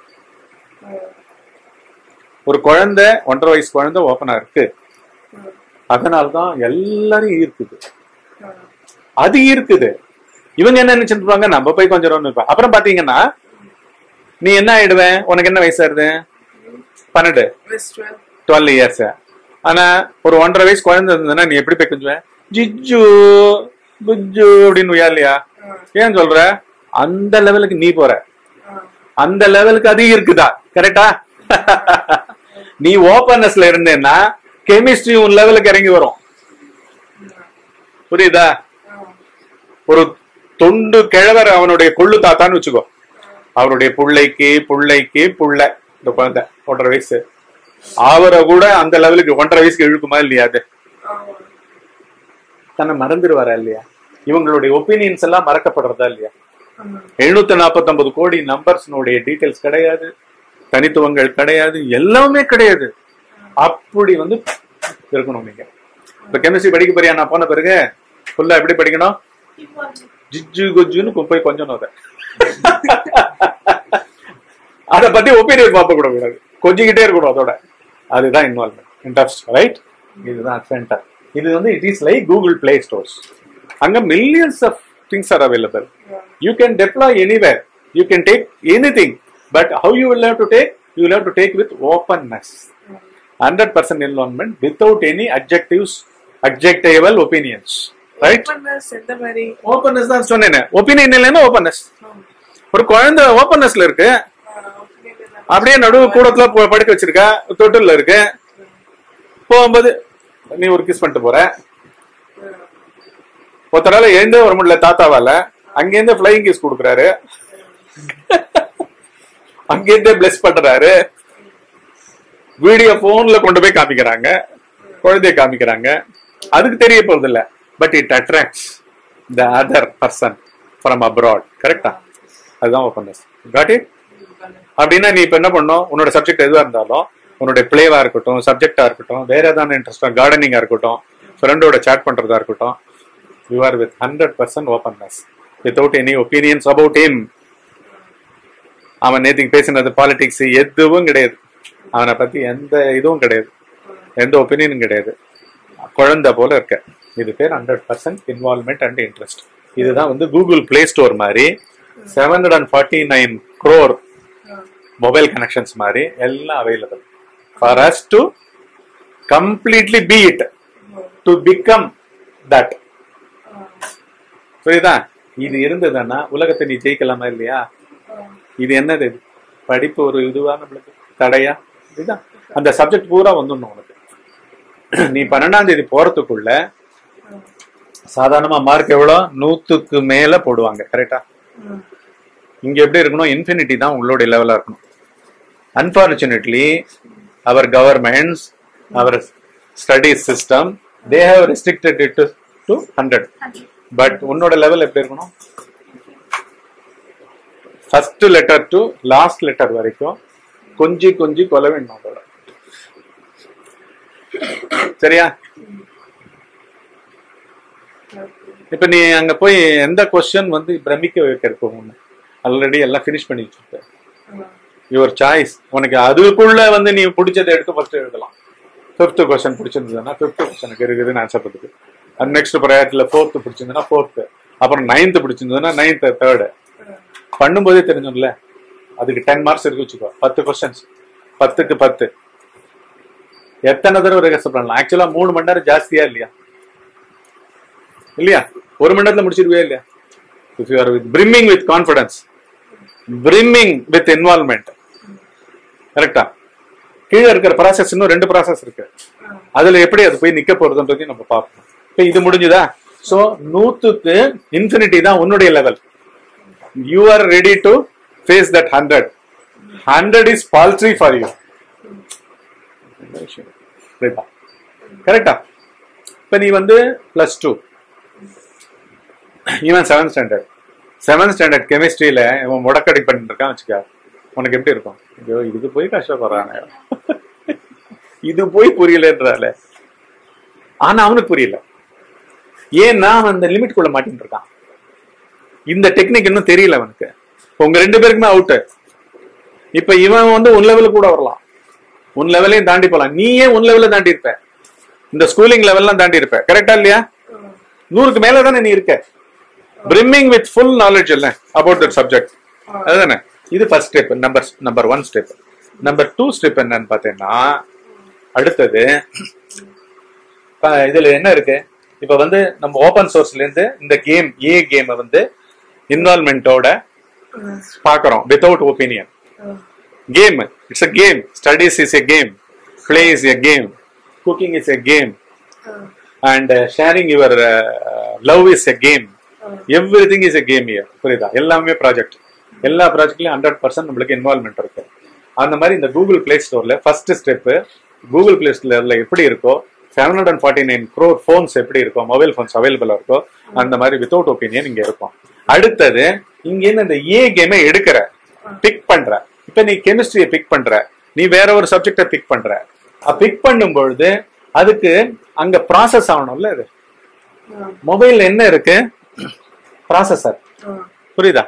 ஒரு குழந்தை, ஒன்றரை வயசு குழந்தை ஓப்பனா இருக்கு, அதனால்தான் எல்லாரும் ஈர்க்குது. அது ஈர்க்குது. இவங்க என்ன நினைச்சிருப்பாங்க, நம்ம போய் கொஞ்சம் இருப்பா. அப்புறம் பாத்தீங்கன்னா நீ என்ன ஆயிடுவ? உனக்கு என்ன வயசு ஆகுது? பன்னெண்டு, டுவெல் இயர்ஸ். ஆனா ஒரு ஒன்றரை வயசு குழந்தை இருந்ததுன்னா நீ எப்படி போய் கொஞ்சம் ஜிஜு புஜு அப்படின்னு இல்லையா? ஏன் சொல்ற? அந்த லெவலுக்கு நீ போற, அந்த லெவலுக்கு அது இருக்குதா? கரெக்டா? நீ ஓப்பன்னஸ்ல இருந்தேன்னா கெமிஸ்ட்ரி உன் லெவலுக்கு இறங்கி வரும். புரியுதா? ஒரு தொண்டு கிழவர் அவனுடைய கொள்ளு தாத்தான்னு வச்சுக்கோ, அவருடைய புள்ளைக்கு புள்ளைக்கு புள்ள, இந்த குழந்தை ஒன்றரை வயசு அவரை கூட அந்த லெவலுக்கு ஒன்றரை வயசுக்கு இழுக்குமா இல்லையா? அது தன்னை மறந்துடுவாரா இல்லையா? இவங்களுடைய ஒப்பீனியன்ஸ் எல்லாம் மறக்கப்படுறதா இல்லையா? எழுநூத்தி நாற்பத்தி ஒன்பது கோடி நம்பர்ஸ்னுடைய டீடைல்ஸ் கிடையாது, தனித்துவங்கள் கிடையாது, எல்லாமே கிடையாது. அப்படி வந்து இருக்கணும். நீங்க இப்ப கெமிஸ்ட்ரி படிக்க போறியா? நான் போன பிறகு ஃபுல்லா எப்படி படிக்கணும்? ஜிஜு குஜுன்னு போய் கொஞ்சம் அதை அதை பத்தி ஒப்பீனியன் பார்க்க கூட கூடாது, கொஞ்சிக்கிட்டே இருக்கணும் அதோட. அதுதான் இன்வால்வ்மெண்ட், இன்ட்ரெஸ்ட், ரைட்? இதுதான் சென்டர். இது வந்து it is like Google play stores. அங்க millions of things are available. You can deploy anywhere, you can take anything, but how you will have to take? You will have to take with openness. Hundred percent involvement without any adjectives, adjectival opinions, right? Openness தான் சொன்னேன். Opinion இல்லைன்னா openness. ஒரு குழந்தை ஓப்பன்னஸ்ல இருக்கு, அப்படியே நடுவு கூடத்துல படுக்க வச்சிருக்க, தொட்டில் இருக்கு, போகும்போது நீ ஒரு கிஸ் பண்ணிட்டு போற, ஒருத்தரால எழுந்தே வர முடியல தாத்தாவால, அங்கேருந்து பிளைங் கிஸ் கொடுக்குறாரு, அங்கேருந்தே பிளஸ் பண்றாரு, வீடியோ போன்ல கொண்டு போய் காமிக்கிறாங்க, குழந்தைய காமிக்கிறாங்க. அதுக்கு தெரிய போறது இல்ல, but it attracts the other person from abroad. கரெக்டா? அதுதான் ஓப்பன்னஸ். Got it? அப்படின்னா நீ இப்ப என்ன பண்ணும்? உன்னோட சப்ஜெக்ட் எதுவா இருந்தாலும், உன்னோட பிளேவா இருக்கட்டும், சப்ஜெக்டா இருக்கட்டும், வேற ஏதாவது இன்ட்ரெஸ்டா, கார்டனிங்கா இருக்கட்டும், ஃப்ரெண்டோட சாட் பண்றதா இருக்கட்டும், you are with hundred percent openness without any opinions about him. அவன் நேற்றுக்கு பேசினது பாலிடிக்ஸ் எதுவும் கிடையாது, அவனை பத்தி எந்த இதுவும் கிடையாது, எந்த ஒப்பீனியனும் கிடையாது. குழந்தை போல இருக்க. இது பேர் hundred percent involvement and interest. இதுதான் வந்து கூகுள் பிளே ஸ்டோர் மாதிரி seven hundred and forty nine crore mobile connections மாதிரி எல்லாம் available for us to completely be it, to become that. புரியுதா? இது இருந்ததுன்னா உலகத்தை நீ ஜெயிக்கலாமா இல்லையா? இது என்னது? படிப்பு ஒரு இதுவா நம்மளுக்கு தடையா? இதுதான் அந்த சப்ஜெக்ட் பூரா வந்துடணும் உனக்கு. நீ பன்னெண்டாம் தேதி போறதுக்குள்ள சாதாரணமா மார்க் எவ்வளவு? நூத்துக்கு மேல போடுவாங்க. கரெக்டா? இங்க எப்படி இருக்கணும்? இன்ஃபினிட்டி தான் உங்களுடைய லெவலா இருக்கணும். Unfortunately our governments, our study system, they have restricted it to hundred. But உன்னோட லெவல் எப்படி இருக்கணும்? First letter to last letter வரைக்கும் கொஞ்சி கொஞ்சி கொல்ல வேண்டும் அதோட. சரியா? இப்ப நீ அங்க போய் எந்த கொஸ்டின் வந்து பிரமிக்க வைக்க, ஆல்ரெடி எல்லாம் பினிஷ் பண்ணி வச்சிருக்க, யுவர் சாய்ஸ். உனக்கு அதுக்குள்ள வந்து நீ பிடிச்சதை எடுத்து ஃபர்ஸ்ட் எழுதலாம். ஃபிஃப்த் கொஸ்டின் பிடிச்சிருந்ததுன்னா ஃபிஃப்த் கொஸ்டினுக்கு இருக்குதுன்னு ஆன்சர் பண்ணுது. அது நெக்ஸ்ட் ப்ரையாரிட்டியில ஃபோர்த்து பிடிச்சிருந்ததுன்னா ஃபோர்த்து, அப்புறம் நைன்த்து பிடிச்சிருந்ததுன்னா நைன்த்து, தேர்டு பண்ணும்போதே தெரிஞ்சும்ல. அதுக்கு டென் மார்க்ஸ் இருக்கு வச்சுக்கோ, பத்து கொஸ்டின்ஸ், பத்துக்கு பத்து எத்தனை தடவை ரிகர்சல் பண்ணலாம்? ஆக்சுவலா மூணு மணி நேரம் ஜாஸ்தியா இல்லையா? இல்லையா? ஒரு மணி நேரத்துல முடிச்சிருவியா இல்லையா? If you are with brimming with confidence, brimming with involvement, கரெக்டா? கீழே இருக்கிற ப்ராசஸ் இன்னும் ரெண்டு ப்ராசஸ் இருக்கு, அதுல எப்படி அது போய் நிக்க போறதுன்றதையும் நம்ம பார்ப்போம். இப்ப இது முடிஞ்சுதா? சோ நூத்துக்கு இன்ஃபினிட்டி தான் உன்னுடைய level. You are ready to face that hundred. Hundred is paltry for you. கரெக்டா? இப்ப நீ வந்து பிளஸ் டூ, இவன் செவன்த் ஸ்டாண்டர்ட், செவன்த் ஸ்டாண்டர்ட் கெமிஸ்ட்ரியில இவன் முடக்கடி பண்ணிட்டு இருக்கான் வச்சுக்க, உனக்கு எப்படி இருக்கும்? ஐயோ இதுக்கு போய் கஷ்டப்படுறாங்க, இது போய் புரியலன்றால. ஆனா அவனுக்கு புரியல. ஏன்னா அவன் அந்த லிமிட் குள்ள மாட்டின்னு இருக்கான். இந்த டெக்னிக் இன்னும் தெரியல அவனுக்கு. உங்க ரெண்டு பேருக்குமே அவுட். இப்ப இவன் வந்து உன் லெவலுக்கு கூட வரலாம், உன் லெவலையும் தாண்டி போலாம். நீயே உன் லெவல தாண்டி இருப்ப, இந்த ஸ்கூலிங் லெவல்லாம் தாண்டி இருப்ப. கரெக்டா இல்லையா? நூறுக்கு மேல தானே நீ இருக்க, brimming with full knowledge இல்ல about that subject. அதுதானே இது first step, number number one step. Number two step என்னன்னு பார்த்தீங்கன்னா, அடுத்தது இதுல என்ன இருக்கு? இப்ப வந்து நம்ம ஓபன் சோர்ஸ்ல இருந்து இந்த கேம் ஏ கேம் வந்து இன்வால்வ்மெண்டோட பாக்குறோம், without opinion. Game, it's a game. Studies is a game. Play is a game. Cooking is a game. And uh, sharing your uh, love is a game. Everything is a game here. புரியுதா? எல்லாமே project. எல்லா ப்ராஜெக்ட்லயும் hundred percent நம்மளுக்கு involvement இருக்கு. அந்த மாதிரி இந்த Google play ஸ்டோர்ல ஃபர்ஸ்ட் ஸ்டெப் கூகுள் பிளே ஸ்டோர்ல எப்படி இருக்கோ seven hundred forty nine crore phones எப்படி இருக்கும், மொபைல் போன்ஸ் அவைலபிளா இருக்கோ அந்த மாதிரி வித்தவுட் ஒப்பீனியன் இங்க இருக்கும். அடுத்தது இங்க இருந்து இந்த ஏ கேமை எடுக்கிற பிக் பண்ற. இப்ப நீ கெமிஸ்ட்ரியை பிக் பண்ற, நீ வேற ஒரு சப்ஜெக்ட பிக் பண்ற. பிக் பண்ணும் பொழுது அதுக்கு அங்க ப்ராசஸ் ஆகணும்ல. அது மொபைல்ல என்ன இருக்கு, ப்ராசஸர். புரியுதா?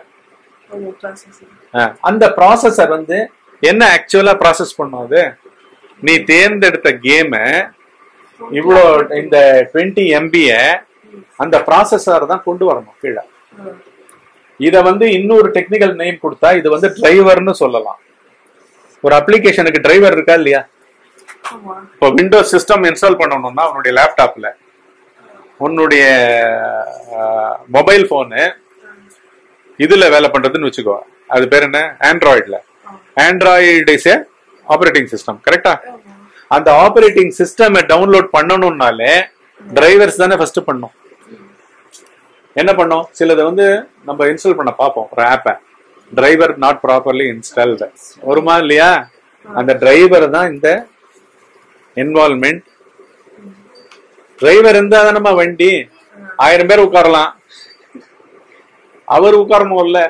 அந்த ப்ராசஸர் வந்து என்ன ஆக்சுவலா ப்ராசஸ் பண்ணும், அது நீ தேர்ந்தெடுத்த கேம இவ்வளோ இந்த டுவெண்ட்டி எம்பிய அந்த ப்ராசஸர் தான் கொண்டு வரணும் கீழே. இத வந்து இன்னொரு டெக்னிக்கல் நேம் கொடுத்தா இது வந்து டிரைவர்னு சொல்லலாம். ஒரு அப்ளிகேஷனுக்கு டிரைவர் இருக்கா இல்லையா? இப்போ விண்டோஸ் சிஸ்டம் இன்ஸ்டால் பண்ணணும்னா உன்னுடைய லேப்டாப்ல உன்னுடைய மொபைல் போனு இதுல வேலை பண்றதுன்னு வச்சுக்கோ, அது பேர் என்ன, ஆண்ட்ராய்டுல. Android is a operating system, கரெக்டா? அந்த ஆபரேட்டிங் சிஸ்டம் டவுன்லோட் பண்ணணும்னாலே டிரைவர்ஸ் தானே ஃபர்ஸ்ட் பண்ணும். என்ன பண்ணும், சிலதை வந்து நம்ம இன்ஸ்டால் பண்ண பார்ப்போம் ஒரு ஆப்பை, டிரைவர் நாட் ப்ராப்பர்லி இன்ஸ்டால்டு வருமா இல்லையா? அந்த டிரைவர் தான் இந்த இன்வால்வ்மெண்ட். டிரைவர் இருந்தா தானே வண்டி, ஆயிரம் பேர் உட்காரலாம், அவர் உட்காரணும் இல்ல,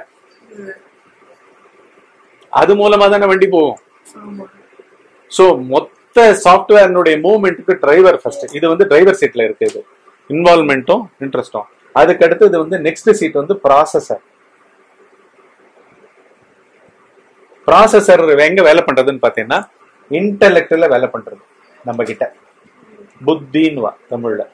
அது மூலமா தானே வண்டி போகும். சோ மொத்த சாஃப்ட்வேர்னுடைய மூவ்மெண்ட்டுக்கு டிரைவர் ஃபர்ஸ்ட். இது வந்து டிரைவர் சீட்ல இருக்கு, இது இன்வால்வ்மெண்ட்டும் இன்ட்ரெஸ்டும். அதுக்கு அடுத்து இது வந்து நெக்ஸ்ட் சீட் வந்து ப்ராசஸர். ப்ராசஸர் எங்க வேலை பண்றதுன்னு பாத்தீங்கன்னா இன்டெலெக்ட்ல வேலை பண்றது. நம்ம கிட்ட புத்தின்னு வா தமிழ்ல.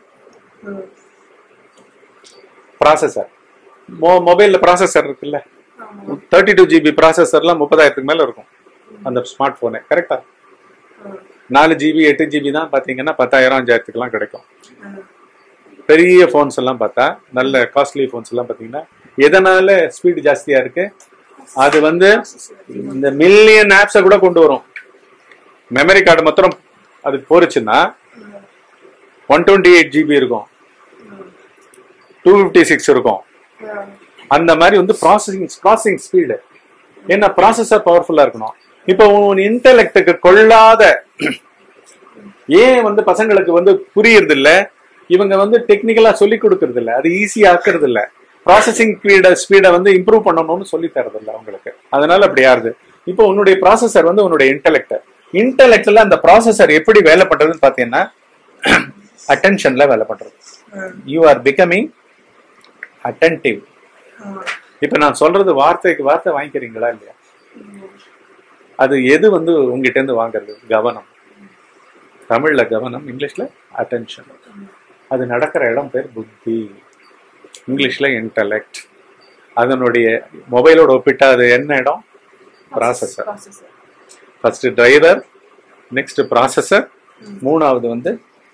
ப்ராசஸர் மொபைல்ல ப்ராசஸர் இருக்குல்ல, தேர்ட்டி டூ ஜிபி ப்ராசஸர்லாம் முப்பதாயிரத்துக்கு மேல இருக்கும் அந்த ஸ்மார்ட் போனு, கரெக்டா? நாலு ஜிபி எட்டு ஜிபி தான் பாத்தீங்கன்னா பத்தாயிரம் அஞ்சாயிரத்துக்கு எல்லாம் கிடைக்கும். பெரிய போன்ஸ் எல்லாம் பார்த்தா, நல்ல காஸ்ட்லி போன்ஸ் எல்லாம் பாத்தீங்கன்னா எதனால ஸ்பீடு ஜாஸ்தியா இருக்கு, அது வந்து இந்த மில்லியன் ஆப்ஸை கூட கொண்டு வரும். மெமரி கார்டு மாத்திரம் அது போருச்சுன்னா ஒன் டுவெண்ட்டி எயிட் ஜிபி இருக்கும், டூ பிப்டி சிக்ஸ் இருக்கும். அந்த மாதிரி வந்து ப்ராசஸிங் ப்ராசஸிங் ஸ்பீடு. ஏன்னா ப்ராசஸர் பவர்ஃபுல்லா இருக்கணும். இப்போ உன் இன்டெலெக்டுக்கு கொள்ளாத ஏன் வந்து பசங்களுக்கு வந்து புரியறது இல்ல, இவங்க வந்து டெக்னிக்கலா சொல்லி கொடுக்கறது இல்ல, அது ஈஸியா ஆக்குறது இல்ல. ப்ராசஸிங் ஸ்பீட ஸ்பீடை வந்து இம்ப்ரூவ் பண்ணணும்னு சொல்லி தரது இல்லை அவங்களுக்கு. அதனால அப்படி ஆறுது. இப்போ உன்னுடைய ப்ராசஸர் வந்து உன்னுடைய இன்டெலெக்ட். இன்டெலெக்ட்ல அந்த ப்ராசஸர் எப்படி வேலை பண்றதுன்னு பாத்தீங்கன்னா அட்டென்ஷன்ல வேலை பண்றது. You are becoming attentive. இப்ப நான் சொல்றது வார்த்தைக்கு வார்த்தை வாங்கிக்கிறீங்களா இல்லையா? அது எது வந்து உங்ககிட்ட இருந்து வாங்குறது? கவனம். தமிழ்ல கவனம், இங்கிலீஷ்ல அட்டென்ஷன். அது நடக்கிற இடம் பேர் புத்தி, இங்கிலீஷ்ல இன்டெலெக்ட். அதனுடைய மொபைலோட ஒப்பிட்டா அது என்ன இடம்? Processor. First driver, next processor, மூணாவது வந்து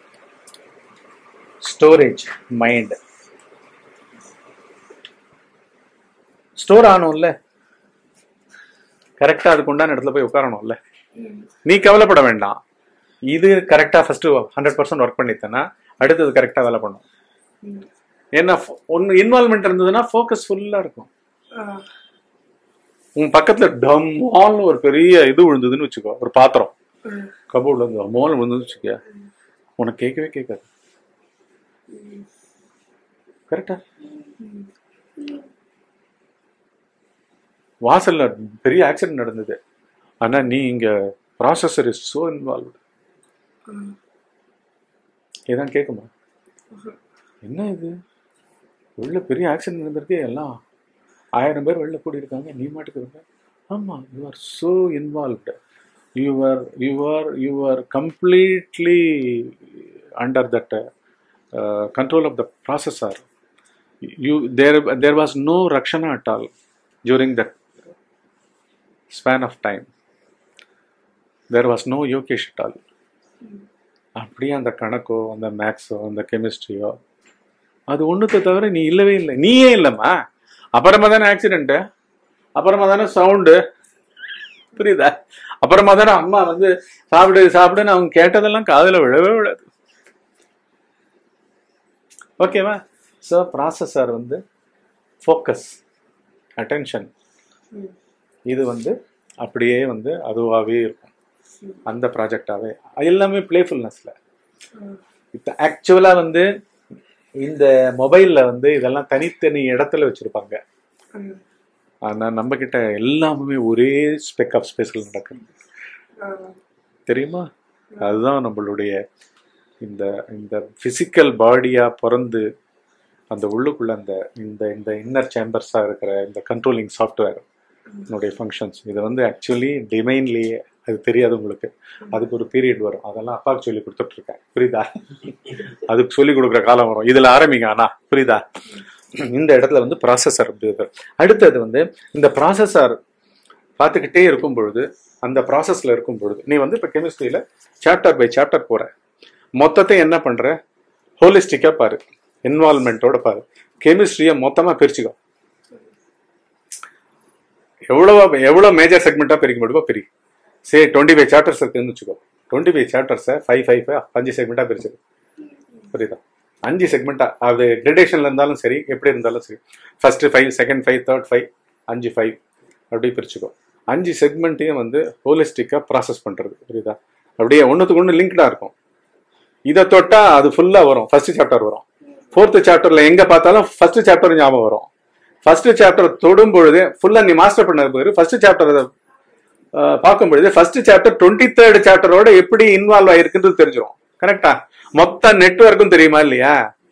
ஸ்டோரேஜ் மைண்ட். ஸ்டோர் ஆகணும்ல, கரெக்டா அதுக்கு உண்டான இடத்துல போய் உட்காரணும்ல. நீ கவலைப்பட வேண்டாம், இது கரெக்டா ஃபர்ஸ்ட் ஹண்ட்ரட் பர்சன்ட் ஒர்க் பண்ணித்தனா அடுத்தது கரெக்டா வேலை பண்ணும். ஏன்னா ஒன்னு இன்வால்வ்மெண்ட் இருந்ததுன்னா ஃபோக்கஸ் ஃபுல்லா இருக்கும். உன் பக்கத்துல டம்மால்னு ஒரு பெரிய இது விழுந்ததுன்னு வச்சுக்கோ, ஒரு பாத்திரம் கபோர்ட்ல இருந்து டம்மால் விழுந்ததுன்னு வச்சுக்க, உனக்கு கேட்கவே கேட்காது. கரெக்டா? வாசல்ல பெரிய ஆக்சிடென்ட் நடந்தது, ஆனா நீ இங்க ப்ராசஸர் இஸ் சோ இன்வால்வ். ஏதான் கேட்குமா? என்ன இது, உள்ள பெரிய ஆக்சிடென்ட் நடந்திருக்கு, எல்லாம் ஆயிரம் பேர் வெளில கூடி இருக்காங்க, நீ மாட்டுக்கு இருக்க. ஆமா, you are so involved. You are you are you are completely under that control of the processor. You there there was no reaction at all during that span of time. There was no yokesh at all. அப்படியே அந்த கணக்கோ அந்த மேக்ஸோ அந்த கெமிஸ்ட்ரியோ அது ஒண்ணுத்தை தவிர நீ இல்லவே இல்லை. நீயே இல்லைம்மா. அப்புறமா தானே ஆக்சிடென்ட், அப்புறமா தானே சவுண்டு, புரியுதா? அப்புறமா தானே அம்மா வந்து சாப்பிடு சாப்பிடுன்னு அவங்க கேட்டதெல்லாம் காதுல விழவே விழாது. ஓகேவா? ஸோ ப்ராசஸர் வந்து ஃபோக்கஸ், அட்டென்ஷன். இது வந்து அப்படியே வந்து அதுவாகவே இருக்கும். அந்த ப்ராஜெக்டாகவே எல்லாமே பிளேஃபுல்னஸ்ல. இப்போ ஆக்சுவலாக வந்து இந்த மொபைலில் வந்து இதெல்லாம் தனித்தனி இடத்துல வச்சுருப்பாங்க. ஆனால் நம்ம கிட்ட எல்லாமே ஒரே ஸ்பெக் ஆஃப் ஸ்பேஸில் நடக்குது, தெரியுமா? அதுதான் நம்மளுடைய இந்த இந்த ஃபிசிக்கல் பாடியாக பிறந்து அந்த உள்ளுக்குள்ள அந்த இந்த இந்த இன்னர் சேம்பர்ஸாக இருக்கிற இந்த கண்ட்ரோலிங் சாஃப்ட்வேர் என்னுடைய ஃபங்க்ஷன்ஸ், இதை வந்து ஆக்சுவலி டிமைன்லேயே அது தெரியாது உங்களுக்கு. அதுக்கு ஒரு பீரியட் வரும், அதெல்லாம் அப்பாவுக்கு சொல்லி கொடுத்துட்ருக்கேன், புரியுதா? அதுக்கு சொல்லி கொடுக்குற காலம் வரும். இதில் ஆரம்பிங்க ஆனால், புரியுதா? இந்த இடத்துல வந்து ப்ராசஸர். அடுத்தது வந்து இந்த ப்ராசஸர் பார்த்துக்கிட்டே இருக்கும் பொழுது, அந்த ப்ராசஸில் இருக்கும் பொழுது நீ வந்து இப்போ கெமிஸ்ட்ரியில் சாப்டர் பை சாப்டர் போகிற, மொத்தத்தை என்ன பண்ணுற, ஹோலிஸ்டிக்காக பாரு, இன்வால்மெண்ட்டோட பாரு. கெமிஸ்ட்ரியை மொத்தமாக பிரிச்சுக்கோ, எவ்வளோ எவ்வளோ மேஜர் செக்மெண்ட்டாக பிரிக்க முடியுமோ பிரி. சரி, டுவெண்ட்டி ஃபைவ் சாப்டர்ஸ் இருக்குன்னு வச்சுக்கோ. டுவெண்ட்டி ஃபைவ் சாப்டர்ஸை ஃபைவ் ஃபைவ் ஃபைவ் அஞ்சு செக்மெண்ட்டாக பிரிச்சுக்கோ, புரியுதா? அஞ்சு செக்மெண்ட்டாக, அது கிரடேஷனில் இருந்தாலும் சரி, எப்படி இருந்தாலும் சரி, first five, second five, third five, அஞ்சு ஃபைவ் அப்படி பிரிச்சுக்கோ. அஞ்சு செக்மெண்ட்டையும் வந்து ஹோலிஸ்டிக்காக ப்ராசஸ் பண்ணுறது, புரியுதா? அப்படியே ஒன்றுத்துக்கு ஒன்று லிங்க்டாக இருக்கும். இதை தொட்டால் அது ஃபுல்லாக வரும், ஃபர்ஸ்ட் சாப்டர் வரும். ஃபோர்த்து சாப்டரில் எங்கே பார்த்தாலும் ஃபர்ஸ்ட் சாப்டர் ஞாபகம் வரும். ஃபர்ஸ்ட் சாப்டர் தொடும் பொழுது ஃபுல்லாக நீ மாஸ்டர் பண்ண போது ஃபர்ஸ்ட் சாப்டர் பார்க்கும் பொழுது ஃபர்ஸ்ட் சாப்டர் டுவெண்ட்டி தேர்ட் சாப்டரோட எப்படி இன்வால்வ் ஆயிருக்குன்றது தெரிஞ்சிடும். கரெக்டா? மொத்த நெட்வொர்க்கும் தெரியுமா இல்லையா?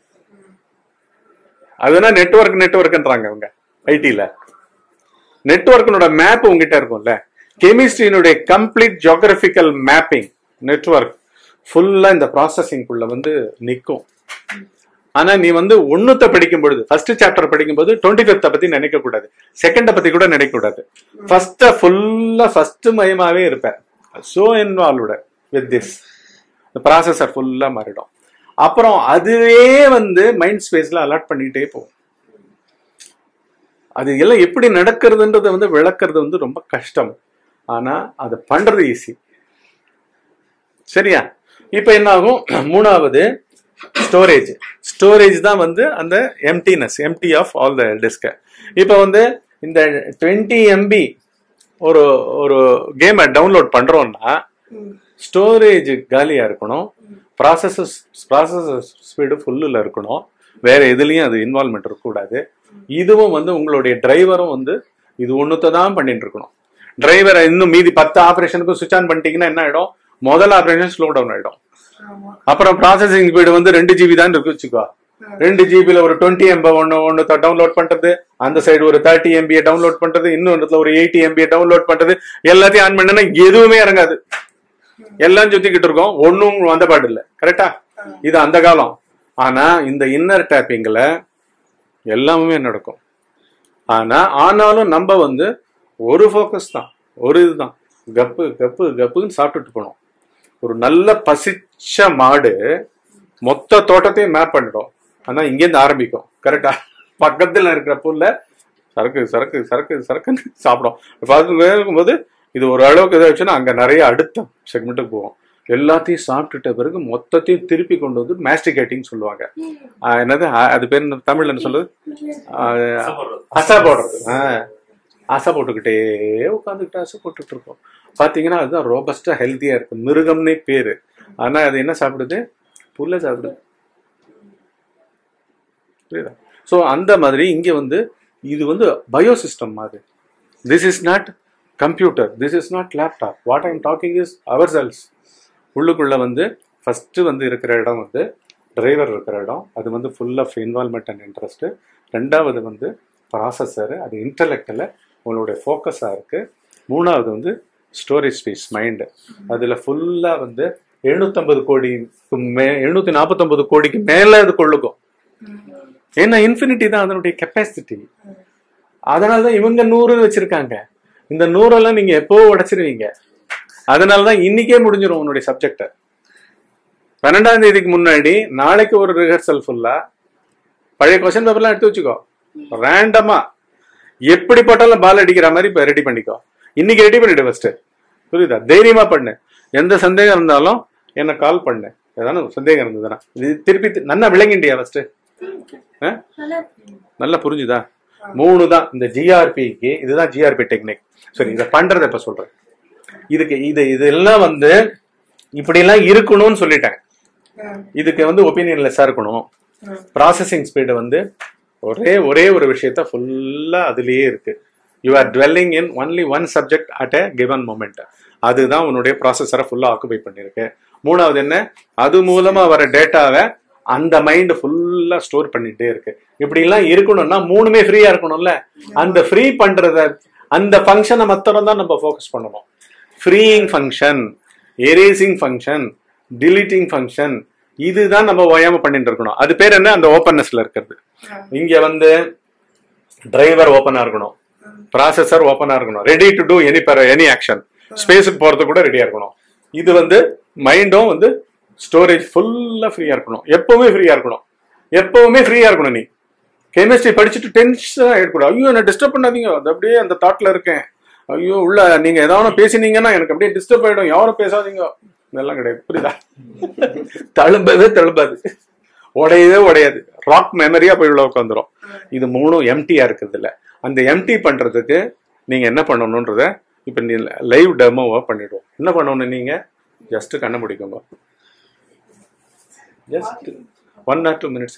அதுதான் நெட்வொர்க் நெட்வொர்க்ன்றாங்க அவங்க ஐடில. நெட்வொர்க்கினோட மேப் உங்ககிட்ட இருக்கும்ல. கெமிஸ்ட்ரியினுடைய கம்ப்ளீட் ஜியோகிராபிக்கல் மேப்பிங் நெட்வொர்க் ஃபுல்லா இந்த ப்ராசஸிங்குள்ள வந்து நிற்கும். ஆனா நீ வந்து ஒன்னுத்த படிக்கும் பொழுது, ஃபர்ஸ்ட் சாப்டர் படிக்கும் போது டுவெண்ட்டி ஃபிஃப்த் பத்தி நினைக்க கூடாது, செகண்ட பத்தி கூட நினைக்க கூடாது. ஃபர்ஸ்ட் ஃபுல்லா ஃபர்ஸ்ட் மயமாவே இருப்பேன். So involved with this processor ஃபுல்லா மாறிடும். அப்புறம் அதுவே வந்து மைண்ட் ஸ்பேஸ்ல அலாட் பண்ணிட்டே போகும். அது எல்லாம் எப்படி நடக்கிறதுன்றத வந்து விளக்குறது வந்து ரொம்ப கஷ்டம். ஆனா அதை பண்றது ஈஸி. சரியா? இப்ப என்ன ஆகும்? மூணாவது ஸ்டோரேஜ். ஸ்டோரேஜ் தான் வந்து அந்த emptiness, empty of all the disk. இப்போ வந்து இந்த டுவெண்ட்டி எம்பி ஒரு ஒரு கேமை டவுன்லோட் பண்றோம்னா ஸ்டோரேஜ் காலியா இருக்கணும், ப்ராசஸஸ் ப்ராசஸர் ஸ்பீடு ஃபுல்லில் இருக்கணும், வேற எதுலையும் அது இன்வால்மெண்ட் இருக்கக்கூடாது. இதுவும் வந்து உங்களுடைய டிரைவரும் வந்து இது ஒன்றுத்தை தான் பண்ணிட்டு இருக்கணும். டிரைவரை இன்னும் மீதி பத்து ஆப்ரேஷனுக்கும் சுவிச் ஆன் பண்ணிட்டீங்கன்னா என்ன ஆயிடும்? முதல் ஆப்ரேஷன் ஸ்லோ டவுன் ஆயிடும். அப்புறம் ப்ராசஸிங் ஸ்பீடு வந்து ரெண்டு ஜிபி தான் இருக்கு வச்சுக்கோ. ரெண்டு ஜிபில ஒரு டுவெண்ட்டி எம்பி ஒன்னு ஒன்னு டவுன்லோட் பண்றது, அந்த சைடு ஒரு தேர்ட்டி எம்பியை டவுன்லோட் பண்றது, இன்னொன்றுல ஒரு எயிட்டி எம்பியை டவுன்லோட் பண்றது, எல்லாத்தையும் ஆன் பண்ணா எதுவுமே இறங்காது. எல்லாம் சுத்திக்கிட்டு இருக்கோம், ஒன்னும் வந்த பாடு இல்லை. கரெக்டா? இது அந்த காலம். ஆனா இந்த இன்னர் டேப்பிங்ல எல்லாமே நடக்கும். ஆனா ஆனாலும் நம்ம வந்து ஒரு ஃபோக்கஸ் தான், ஒரு இதுதான், கப்பு கப்பு கப்புன்னு சாப்பிட்டுட்டு போனோம். ஒரு நல்ல பசிச்ச மாடு மொத்த தோட்டத்தையும் மேப் பண்ணிடும். ஆனா இங்கேருந்து ஆரம்பிக்கும். கரெக்டா? பக்கத்துல இருக்கிற புல்ல சரக்கு சரக்கு சரக்கு சரக்குன்னு சாப்பிடும். பார்க்கும்போது இது ஒரு அளவுக்கு இதாச்சுன்னா அங்க நிறைய அடுத்த செக்மெண்ட்டுக்கு போவோம். எல்லாத்தையும் சாப்பிட்டுட்ட பிறகு மொத்தத்தையும் திருப்பி கொண்டு வந்து மேஸ்டிகேட்டிங் சொல்லுவாங்க. என்னது அது பேர் தமிழ்ல என்ன சொல்றது? அசா போடுறது. ஆஹ் அசை போட்டுக்கிட்டே உட்காந்துக்கிட்டு அசை போட்டுட்டு இருக்கோம். பாத்தீங்கன்னா அதுதான் ரோபஸ்டா ஹெல்த்தியா இருக்கு. மிருகம்னே பேரு. ஆனா அது என்ன சாப்பிடுது? புல்ல சாப்பிடுது. புரியுதா? ஸோ அந்த மாதிரி இங்க வந்து இது வந்து பயோசிஸ்டம் மாதிரி. This is not computer, this is not laptop. What I'm talking is our cells. உள்ளுக்குள்ள வந்து ஃபர்ஸ்ட் வந்து இருக்கிற இடம் வந்து டிரைவர் இருக்கிற இடம், அது வந்து full of involvement and interest. ரெண்டாவது வந்து ப்ராசஸர், அது இன்டலெக்டில் உங்களுடைய ஃபோக்கஸாக இருக்கு. மூணாவது வந்து ஸ்டோரேஜ் ஸ்பேஸ், மைண்டு. அதில் ஃபுல்லாக வந்து எழுநூத்தம்பது கோடிக்கு மே எழுநூத்தி நாற்பத்தொன்பது கோடிக்கு மேலே அது கொள்ளுக்கும். ஏன்னா இன்ஃபினிட்டி தான் அதனுடைய கெப்பாசிட்டி. அதனாலதான் இவங்க நூறு வச்சிருக்காங்க. இந்த நூறெல்லாம் நீங்க எப்போ உடைச்சிருவீங்க. அதனாலதான் இன்னைக்கே முடிஞ்சிடும் உன்னுடைய சப்ஜெக்ட. பன்னெண்டாம் தேதிக்கு முன்னாடி நாளைக்கு ஒரு ரிஹர்சல் ஃபுல்லா பழைய கொஸ்டின் பேப்பர்லாம் எடுத்து வச்சுக்கோ. ரேண்டமா எப்படி போட்டாலும் பால் அடிக்கிற மாதிரி இப்ப ரெடி பண்ணிக்கோ. இன்னைக்கு ரெடி பண்ணிடு ஃபர்ஸ்ட். புரியுதா? தைரியமா பண்ணு. எந்த சந்தேகம் இருந்தாலும் என்ன கால் பண்ணு. ஏதான சந்தேகம் இருந்ததுன்னா இது திருப்பி நல்லா விளங்கிண்டியா ஃபர்ஸ்ட்? நல்லா புரிஞ்சுதா? மூணு தான் இந்த ஜிஆர்பிக்கு. இதுதான் ஜிஆர்பி டெக்னிக். சரி, இதை பண்றதை இப்ப சொல்றேன். இதுக்கு இது இதெல்லாம் வந்து இப்படி எல்லாம் இருக்கணும்னு சொல்லிட்டேன். இதுக்கு வந்து ஒப்பீனியன் லெஸ்ஸா இருக்கணும். ப்ராசஸிங் ஸ்பீடு வந்து ஒரே ஒரே ஒரு விஷயத்த ஃபுல்லா அதுலயே இருக்கு. You are dwelling in only one subject at a given moment. அதுதான் உன்னுடைய ப்ராசஸரை ஃபுல்லா ஆக்குபை பண்ணிருக்கு. மூணாவது என்ன, அது மூலமா வர டேட்டாவை அந்த மைண்ட் ஃபுல்லா ஸ்டோர் பண்ணிட்டே இருக்கு. இப்படி எல்லாம் இருக்கணும்னா மூணுமே ஃப்ரீயா இருக்கணும்ல. அந்த ஃப்ரீ பண்றத அந்த ஃபங்க்ஷனை மாத்திரம் தான் நம்ம ஃபோக்கஸ் பண்ணணும். Freeing function, erasing function, deleting function, இதுதான் நம்ம ஓயாம பண்ணிட்டு இருக்கணும். அது பேர் என்ன, அந்த ஓப்பன்னஸ்ல இருக்கிறது. இங்க வந்து டிரைவர் ஓப்பனா இருக்கணும், ப்ராசஸர் ஓப்பனா இருக்கணும், ready to do any any action, ஸ்பேஸுக்கு போறது கூட ரெடியா இருக்கணும். இது வந்து மைண்டும் வந்து ஸ்டோரேஜ் ஃபுல்லா ஃப்ரீயா இருக்கணும். எப்பவுமே ஃப்ரீயா இருக்கணும். எப்பவுமே ஃப்ரீயா இருக்கணும். நீ கெமிஸ்ட்ரி படிச்சுட்டு டென்ஷன் ஆயிடக்கூடாது. ஐயோ என்ன டிஸ்டர்ப் பண்ணாதீங்க, அது அப்படியே அந்த தாட்ல இருக்கேன், ஐயோ உள்ள நீங்க ஏதாவது பேசினீங்கன்னா எனக்கு அப்படியே டிஸ்டர்ப் ஆயிடும், யாரும் பேசாதீங்க, இதெல்லாம் கிடையாது. புரியுதா? தழும்பவே தழும்பாது, உடையவே உடையாது, ராக் மெமரியா போய் உள்ள உட்காந்துரும். இது மூணும் எம்டியா இருக்குது இல்ல. அந்த எம்டி பண்றதுக்கு நீங்க என்ன பண்ணணும்ன்றத இப்ப நீ லைவ் டெமோவா பண்ணிடுவோம். என்ன பண்ணணும், நீங்க ஜஸ்ட் கண்ண முடிக்குங்க. Just one or two minutes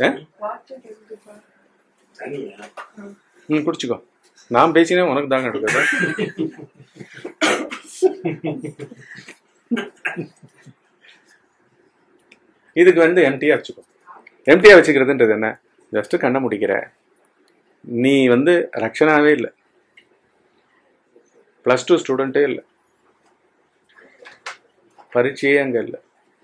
hmm குடிச்சுக்கோ. நான் பேசினே உனக்கு தாங்க எடுக்குது. இதுக்கு வந்து எம்டியா வச்சுக்கோ. எம்டியா வச்சுக்கிறதுன்றது என்ன, ஜஸ்ட் கண்ண முடிக்கிற. நீ வந்து ரக்ஷனாவே இல்லை, பிளஸ் டூ ஸ்டூடெண்டே இல்லை, பரீட்சையே அங்க இல்லை.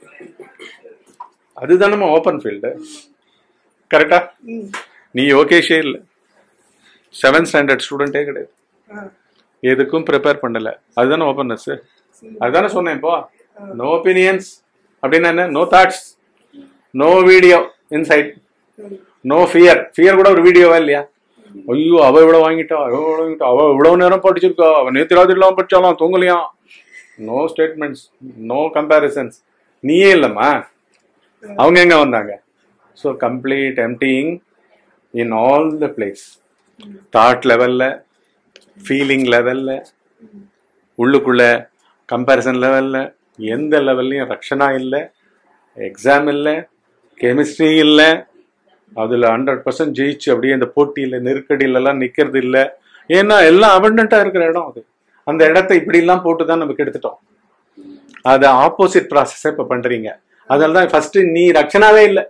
அதுதான் நம்ம ஓப்பன் ஃபீல்டு. கரெக்டா? நீ ஓகேஷே இல்லை, செவன்த் ஸ்டாண்டர்ட் ஸ்டூடெண்டே கிடையாது, எதுக்கும் ப்ரிப்பேர் பண்ணல. அதுதானே ஓப்பன்னஸ். அதுதானே சொன்னேன். இப்போ நோ ஒப்பீனியன்ஸ் அப்படின்னா என்ன, no thoughts, no video inside, no fear. Fear கூட ஒரு வீடியோவா இல்லையா? ஐயோ அவ இவ்வளவு வாங்கிட்டா, அவ இவ்வளவு வாங்கிட்டா, அவ இவ்வளவு நேரம் படிச்சிருக்கா, அவ நேற்று ராத்திரி இல்லாம படிச்சாலாம் தூங்கலையாம். No statements, no comparisons. நீயே இல்லம்மா, அவங்க எங்க வந்தாங்க? So complete emptying in all the place. Thought லெவல்ல, ஃபீலிங் லெவல்ல, உள்ளுக்குள்ள கம்பேரிசன் லெவல்ல, எந்த லெவல்லையும் ரக்ஷனா இல்லை, எக்ஸாம் இல்லை, கெமிஸ்ட்ரி இல்லை, அதுல ஹண்ட்ரட் பர்சன்ட் ஜெயிச்சு அப்படியே அந்த போட்டியில நெருக்கடியில எல்லாம் நிக்கிறது இல்லை. ஏன்னா எல்லாம் அபண்டன்டா இருக்கிற இடம் அது. அந்த இடத்த இப்படி எல்லாம் போட்டுதான் நமக்கு எடுத்துட்டோம். அது ஆப்போசிட் ப்ராசஸ் இப்ப பண்றீங்க. அதனாலதான் ஃபர்ஸ்ட் நீ ரக்ஷனாவே இல்லை.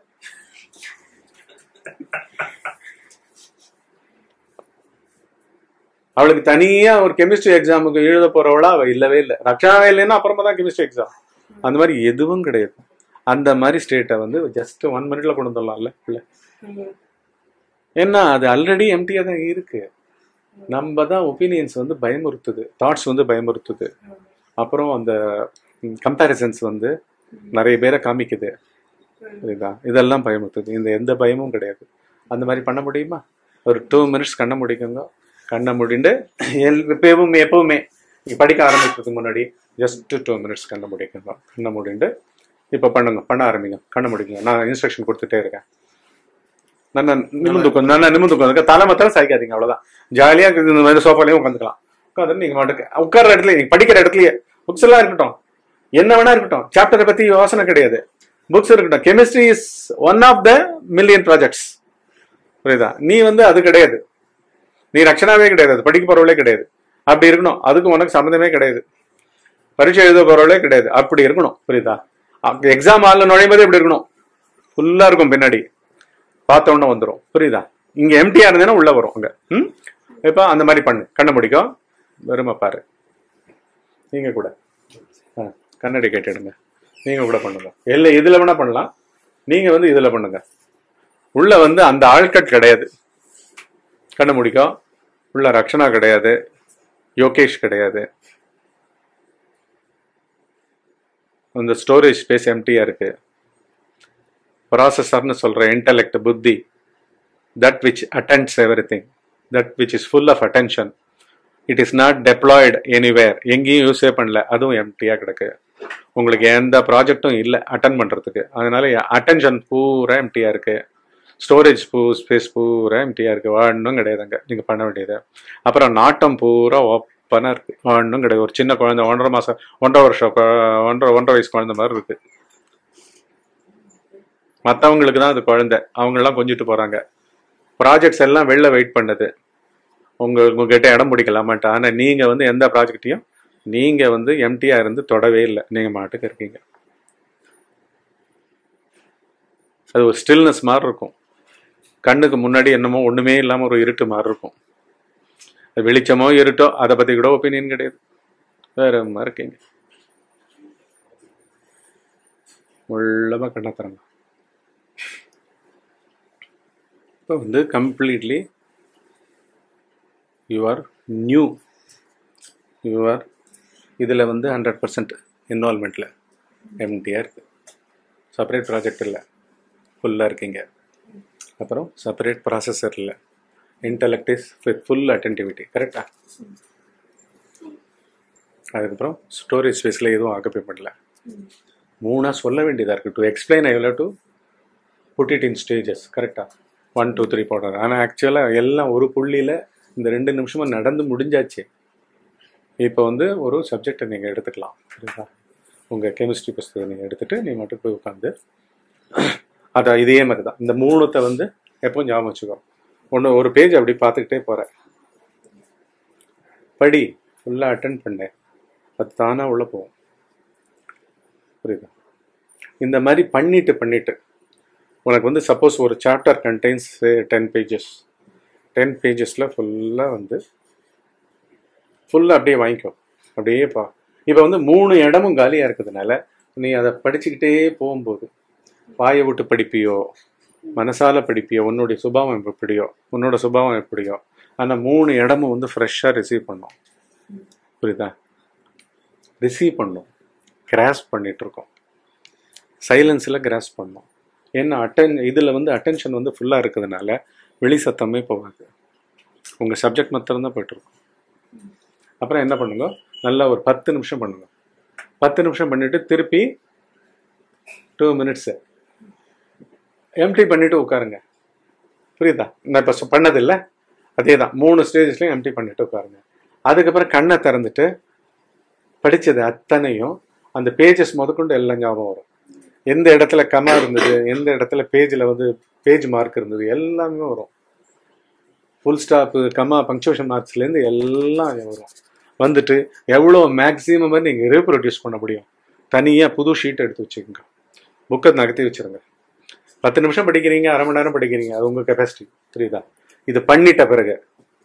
அவளுக்கு தனியா ஒரு கெமிஸ்ட்ரி எக்ஸாமுக்கு எழுத போறவளா அவ இல்லவே இல்லை. ரக்ஷனாவே இல்லைன்னா அப்புறமா தான் கெமிஸ்ட்ரி எக்ஸாம். அந்த மாதிரி எதுவும் கிடையாது. அந்த மாதிரி ஸ்டேட்டை வந்து ஜஸ்ட் ஒன் மினிட்ல கொண்டு வந்துடலாம்ல இல்ல. ஏன்னா அது ஆல்ரெடி எம்டியா தான் இருக்கு. நம்ம தான் ஒப்பீனியன்ஸ் வந்து பயமுறுத்துது, தாட்ஸ் வந்து பயமுறுத்துது, அப்புறம் அந்த கம்பேரிசன்ஸ் வந்து நிறைய பேரை காமிக்குது. இதுதான் இதெல்லாம் பயமுறுத்துது. இந்த எந்த பயமும் கிடையாது. அந்த மாதிரி பண்ண முடியுமா? ஒரு டூ மினிட்ஸ் கண்ணை முடிக்குங்க. கண்ணை முடிண்டு எப்பவுமே எப்பவுமே படிக்க ஆரம்பிக்கிறதுக்கு முன்னாடி ஜஸ்ட் டூ மினிட்ஸ் கண்ணை முடிக்குங்க. கண்ணை முடிண்டு இப்போ பண்ணுங்க, பண்ண ஆரம்பிங்க. கண்ணை முடிக்குங்க. நான் இன்ஸ்ட்ரக்ஷன் கொடுத்துட்டே இருக்கேன். நான் நிமிந்து உட்காந்து நான் நிமிந்து உட்காந்துக்க. தலை மாத்திரம் சாய்க்காதீங்க, அவ்வளோதான். ஜாலியாக இந்த மாதிரி சோஃபாலையும் உட்காந்துக்கலாம். உட்காந்து நீங்கள் மாட்டுக்கு உட்கார இடத்துல, நீங்கள் படிக்கிற இடத்துலயே புக்ஸ் எல்லாம் இருக்கட்டும், என்ன வேணா இருக்கட்டும், சாப்டரை பற்றி யோசனை கிடையாது, புக்ஸ் இருக்கட்டும். Chemistry is one of the million projects. புரியுதா? நீ வந்து அது கிடையாது, நீ ரக்ஷனாவே கிடையாது, அது படிக்க போறவளே கிடையாது. அப்படி இருக்கணும். அதுக்கு உனக்கு சம்மந்தமே கிடையாது. பரீட்சை எழுத போறவளே கிடையாது. அப்படி இருக்கணும். புரியுதா? எக்ஸாம் ஹாலில் நுழையும் போது எப்படி இருக்கணும்? ஃபுல்லா இருக்கும், பின்னாடி பார்த்த உடனே வந்துடும். புரியுதா? இங்க எம்டியா இருந்தேன்னா உள்ள வரும் அங்க. ம் இப்போ அந்த மாதிரி பண்ணு. கண்ணை முடிக்கும், வெறுமை பாரு. நீங்க கூட கண்ணாடி கேட்டுடுங்க. நீங்க கூட பண்ணுங்க. இல்லை இதுல வேணா பண்ணலாம். நீங்க வந்து இதுல பண்ணுங்க. உள்ள வந்து அந்த ஆள்கட் கிடையாது. கண்ணை முடிக்கும். உள்ள ரக்ஷனா கிடையாது, யோகேஷ் கிடையாது. அந்த ஸ்டோரேஜ் ஸ்பேஸ் எம்டியா இருக்கு. ப்ராசஸர்னு சொல்ற இன்டெலெக்ட், புத்தி, that which attends every thing, that which is full of attention. It is not deployed anywhere, எங்கேயும் யூஸே பண்ணல, அதுவும் எம்டியா கிடக்கு. உங்களுக்கு எந்த ப்ராஜெக்டும் இல்லை அட்டன் பண்றதுக்கு. அதனால அட்டென்ஷன் பூரா எம்டியா இருக்கு. ஸ்டோரேஜ் பூ ஸ்பேஸ் பூரா எம்டியாக இருக்குது, ஒன்றும் கிடையாதுங்க நீங்கள் பண்ண வேண்டியது. அப்புறம் நாட்டம் பூரா ஓப்பனாக இருக்குது, ஒன்றும் கிடையாது. ஒரு சின்ன குழந்தை ஒன்றரை மாதம் ஒன்றரை வருஷம் ஒன்றரை ஒன்றரை வயசு குழந்தை மாதிரி இருக்குது. மற்றவங்களுக்கு தான் அது குழந்தை, அவங்கெல்லாம் கொஞ்சிட்டு போகிறாங்க. ப்ராஜெக்ட்ஸ் எல்லாம் வெளில வெயிட் பண்ணுது, உங்கள் உங்ககிட்ட இடம் பிடிக்கலாமான்ட்டு. ஆனால் நீங்கள் வந்து எந்த ப்ராஜெக்டையும் நீங்கள் வந்து எம்டியாக இருந்து தொடவே இல்லை, நீங்கள் மாட்டுக்கு இருக்கீங்க. அது ஒரு ஸ்டில்னஸ் மாதிரி இருக்கும், கண்ணுக்கு முன்னாடி என்னமோ ஒன்றுமே இல்லாமல் ஒரு இருட்டு மாதிரி இருக்கும். அது வெளிச்சமோ இருட்டோ அதை பற்றி கூட ஒப்பீனியன் கிடையாது, வேற மாதிரி இருக்கீங்க. உள்ளமாக கண்ணை தரங்க. இப்போ வந்து completely you are new, you are இதில் வந்து ஹண்ட்ரட் பர்சன்ட் இன்வால்மெண்ட்டில் எம்டியாக இருக்குது. செப்பரேட் ப்ராஜெக்ட் இல்லை, ஃபுல்லாக இருக்கீங்க. அப்புறம் செப்பரேட் ப்ராசஸர் இல்லை, intellect is with full attentivity. கரெக்டா? அதுக்கப்புறம் ஸ்டோரேஜ் ஸ்பேஸில் எதுவும் ஆக்குபை பண்ணல. மூணாக சொல்ல வேண்டியதாக இருக்குது. To explain I will to put it in stages. கரெக்டாக? ஒன் டூ த்ரீ போடுறாரு. ஆனால் ஆக்சுவலாக எல்லாம் ஒரு புள்ளியில் இந்த ரெண்டு நிமிஷமாக நடந்து முடிஞ்சாச்சு. இப்போ வந்து ஒரு சப்ஜெக்டை நீங்கள் எடுத்துக்கலாம். சரிங்களா? உங்கள் கெமிஸ்ட்ரி புஸ்தகத்தை நீங்கள் எடுத்துகிட்டு நீ மட்டும் போய் உட்காந்து அதான் இதே மாதிரி தான் இந்த மூணுத்தை வந்து எப்போ ஞாபகம் வச்சுக்கோ. ஒன்று ஒரு பேஜ் அப்படி பார்த்துக்கிட்டே போகிறேன், படி, ஃபுல்லாக அட்டன் பண்ணேன், அது தானாக உள்ளே போகும். புரியுதா? இந்த மாதிரி பண்ணிட்டு பண்ணிட்டு உனக்கு வந்து சப்போஸ் ஒரு chapter contains ten pages, ten பேஜஸில் ஃபுல்லாக வந்து ஃபுல்லாக அப்படியே வாங்கிக்கோ, அப்படியே பா. இப்போ வந்து மூணு இடமும் காலியாக இருக்கிறதுனால நீ அதை படிச்சுக்கிட்டே போகும்போது வாயை விட்டு படிப்பியோ மனசால படிப்பியோ, உன்னுடைய சுபாவம் எப்படியோ உன்னோட சுபாவம் எப்படியோ, ஆனால் மூணு இடமும் வந்து ஃப்ரெஷ்ஷாக ரிசீவ் பண்ணும். புரியுதா? ரிசீவ் பண்ணும், கிராஸ் பண்ணிட்டு இருக்கோம், சைலன்ஸில் கிராஸ் பண்ணோம். ஏன்னா அட்டன் இதில் வந்து அட்டென்ஷன் வந்து ஃபுல்லாக இருக்கிறதுனால வெளி சத்தமே போகாது, உங்கள் சப்ஜெக்ட் மாத்திரம்தான் போய்ட்டுருக்கும். அப்புறம் என்ன பண்ணுங்க, நல்லா ஒரு பத்து நிமிஷம் பண்ணுங்க. பத்து நிமிஷம் பண்ணிவிட்டு திருப்பி டூ மினிட்ஸு எம்டி பண்ணிவிட்டு உட்காருங்க. புரியுதா? நான் இப்போ பண்ணதில்லை, அதே தான் மூணு ஸ்டேஜஸ்லையும் எம்டி பண்ணிவிட்டு உட்காருங்க. அதுக்கப்புறம் கண்ணை திறந்துட்டு படித்தது அத்தனையும் அந்த பேஜஸ் முதற்கொண்டு எல்லாம் ஞாபகம் வரும். எந்த இடத்துல கமா இருந்தது, எந்த இடத்துல பேஜில் வந்து பேஜ் மார்க் இருந்தது, எல்லாமே வரும். ஃபுல் ஸ்டாப்பு, கமா, பங்க்சுவேஷன் மார்க்ஸ்லேருந்து எல்லாம் வரும். வந்துட்டு எவ்வளோ மேக்ஸிமம் வந்து நீங்கள் ரீப்ரொடியூஸ் பண்ண முடியும். தனியாக புது ஷீட் எடுத்து வச்சுக்கோங்க, புக்கை நகர்த்தி வச்சுருங்க. பத்து நிமிஷம் படிக்கிறீங்க, அரை மணி நேரம் படிக்கிறீங்க, அது உங்கள் கெப்பாசிட்டி. புரியுதா? இது பண்ணிட்ட பிறகு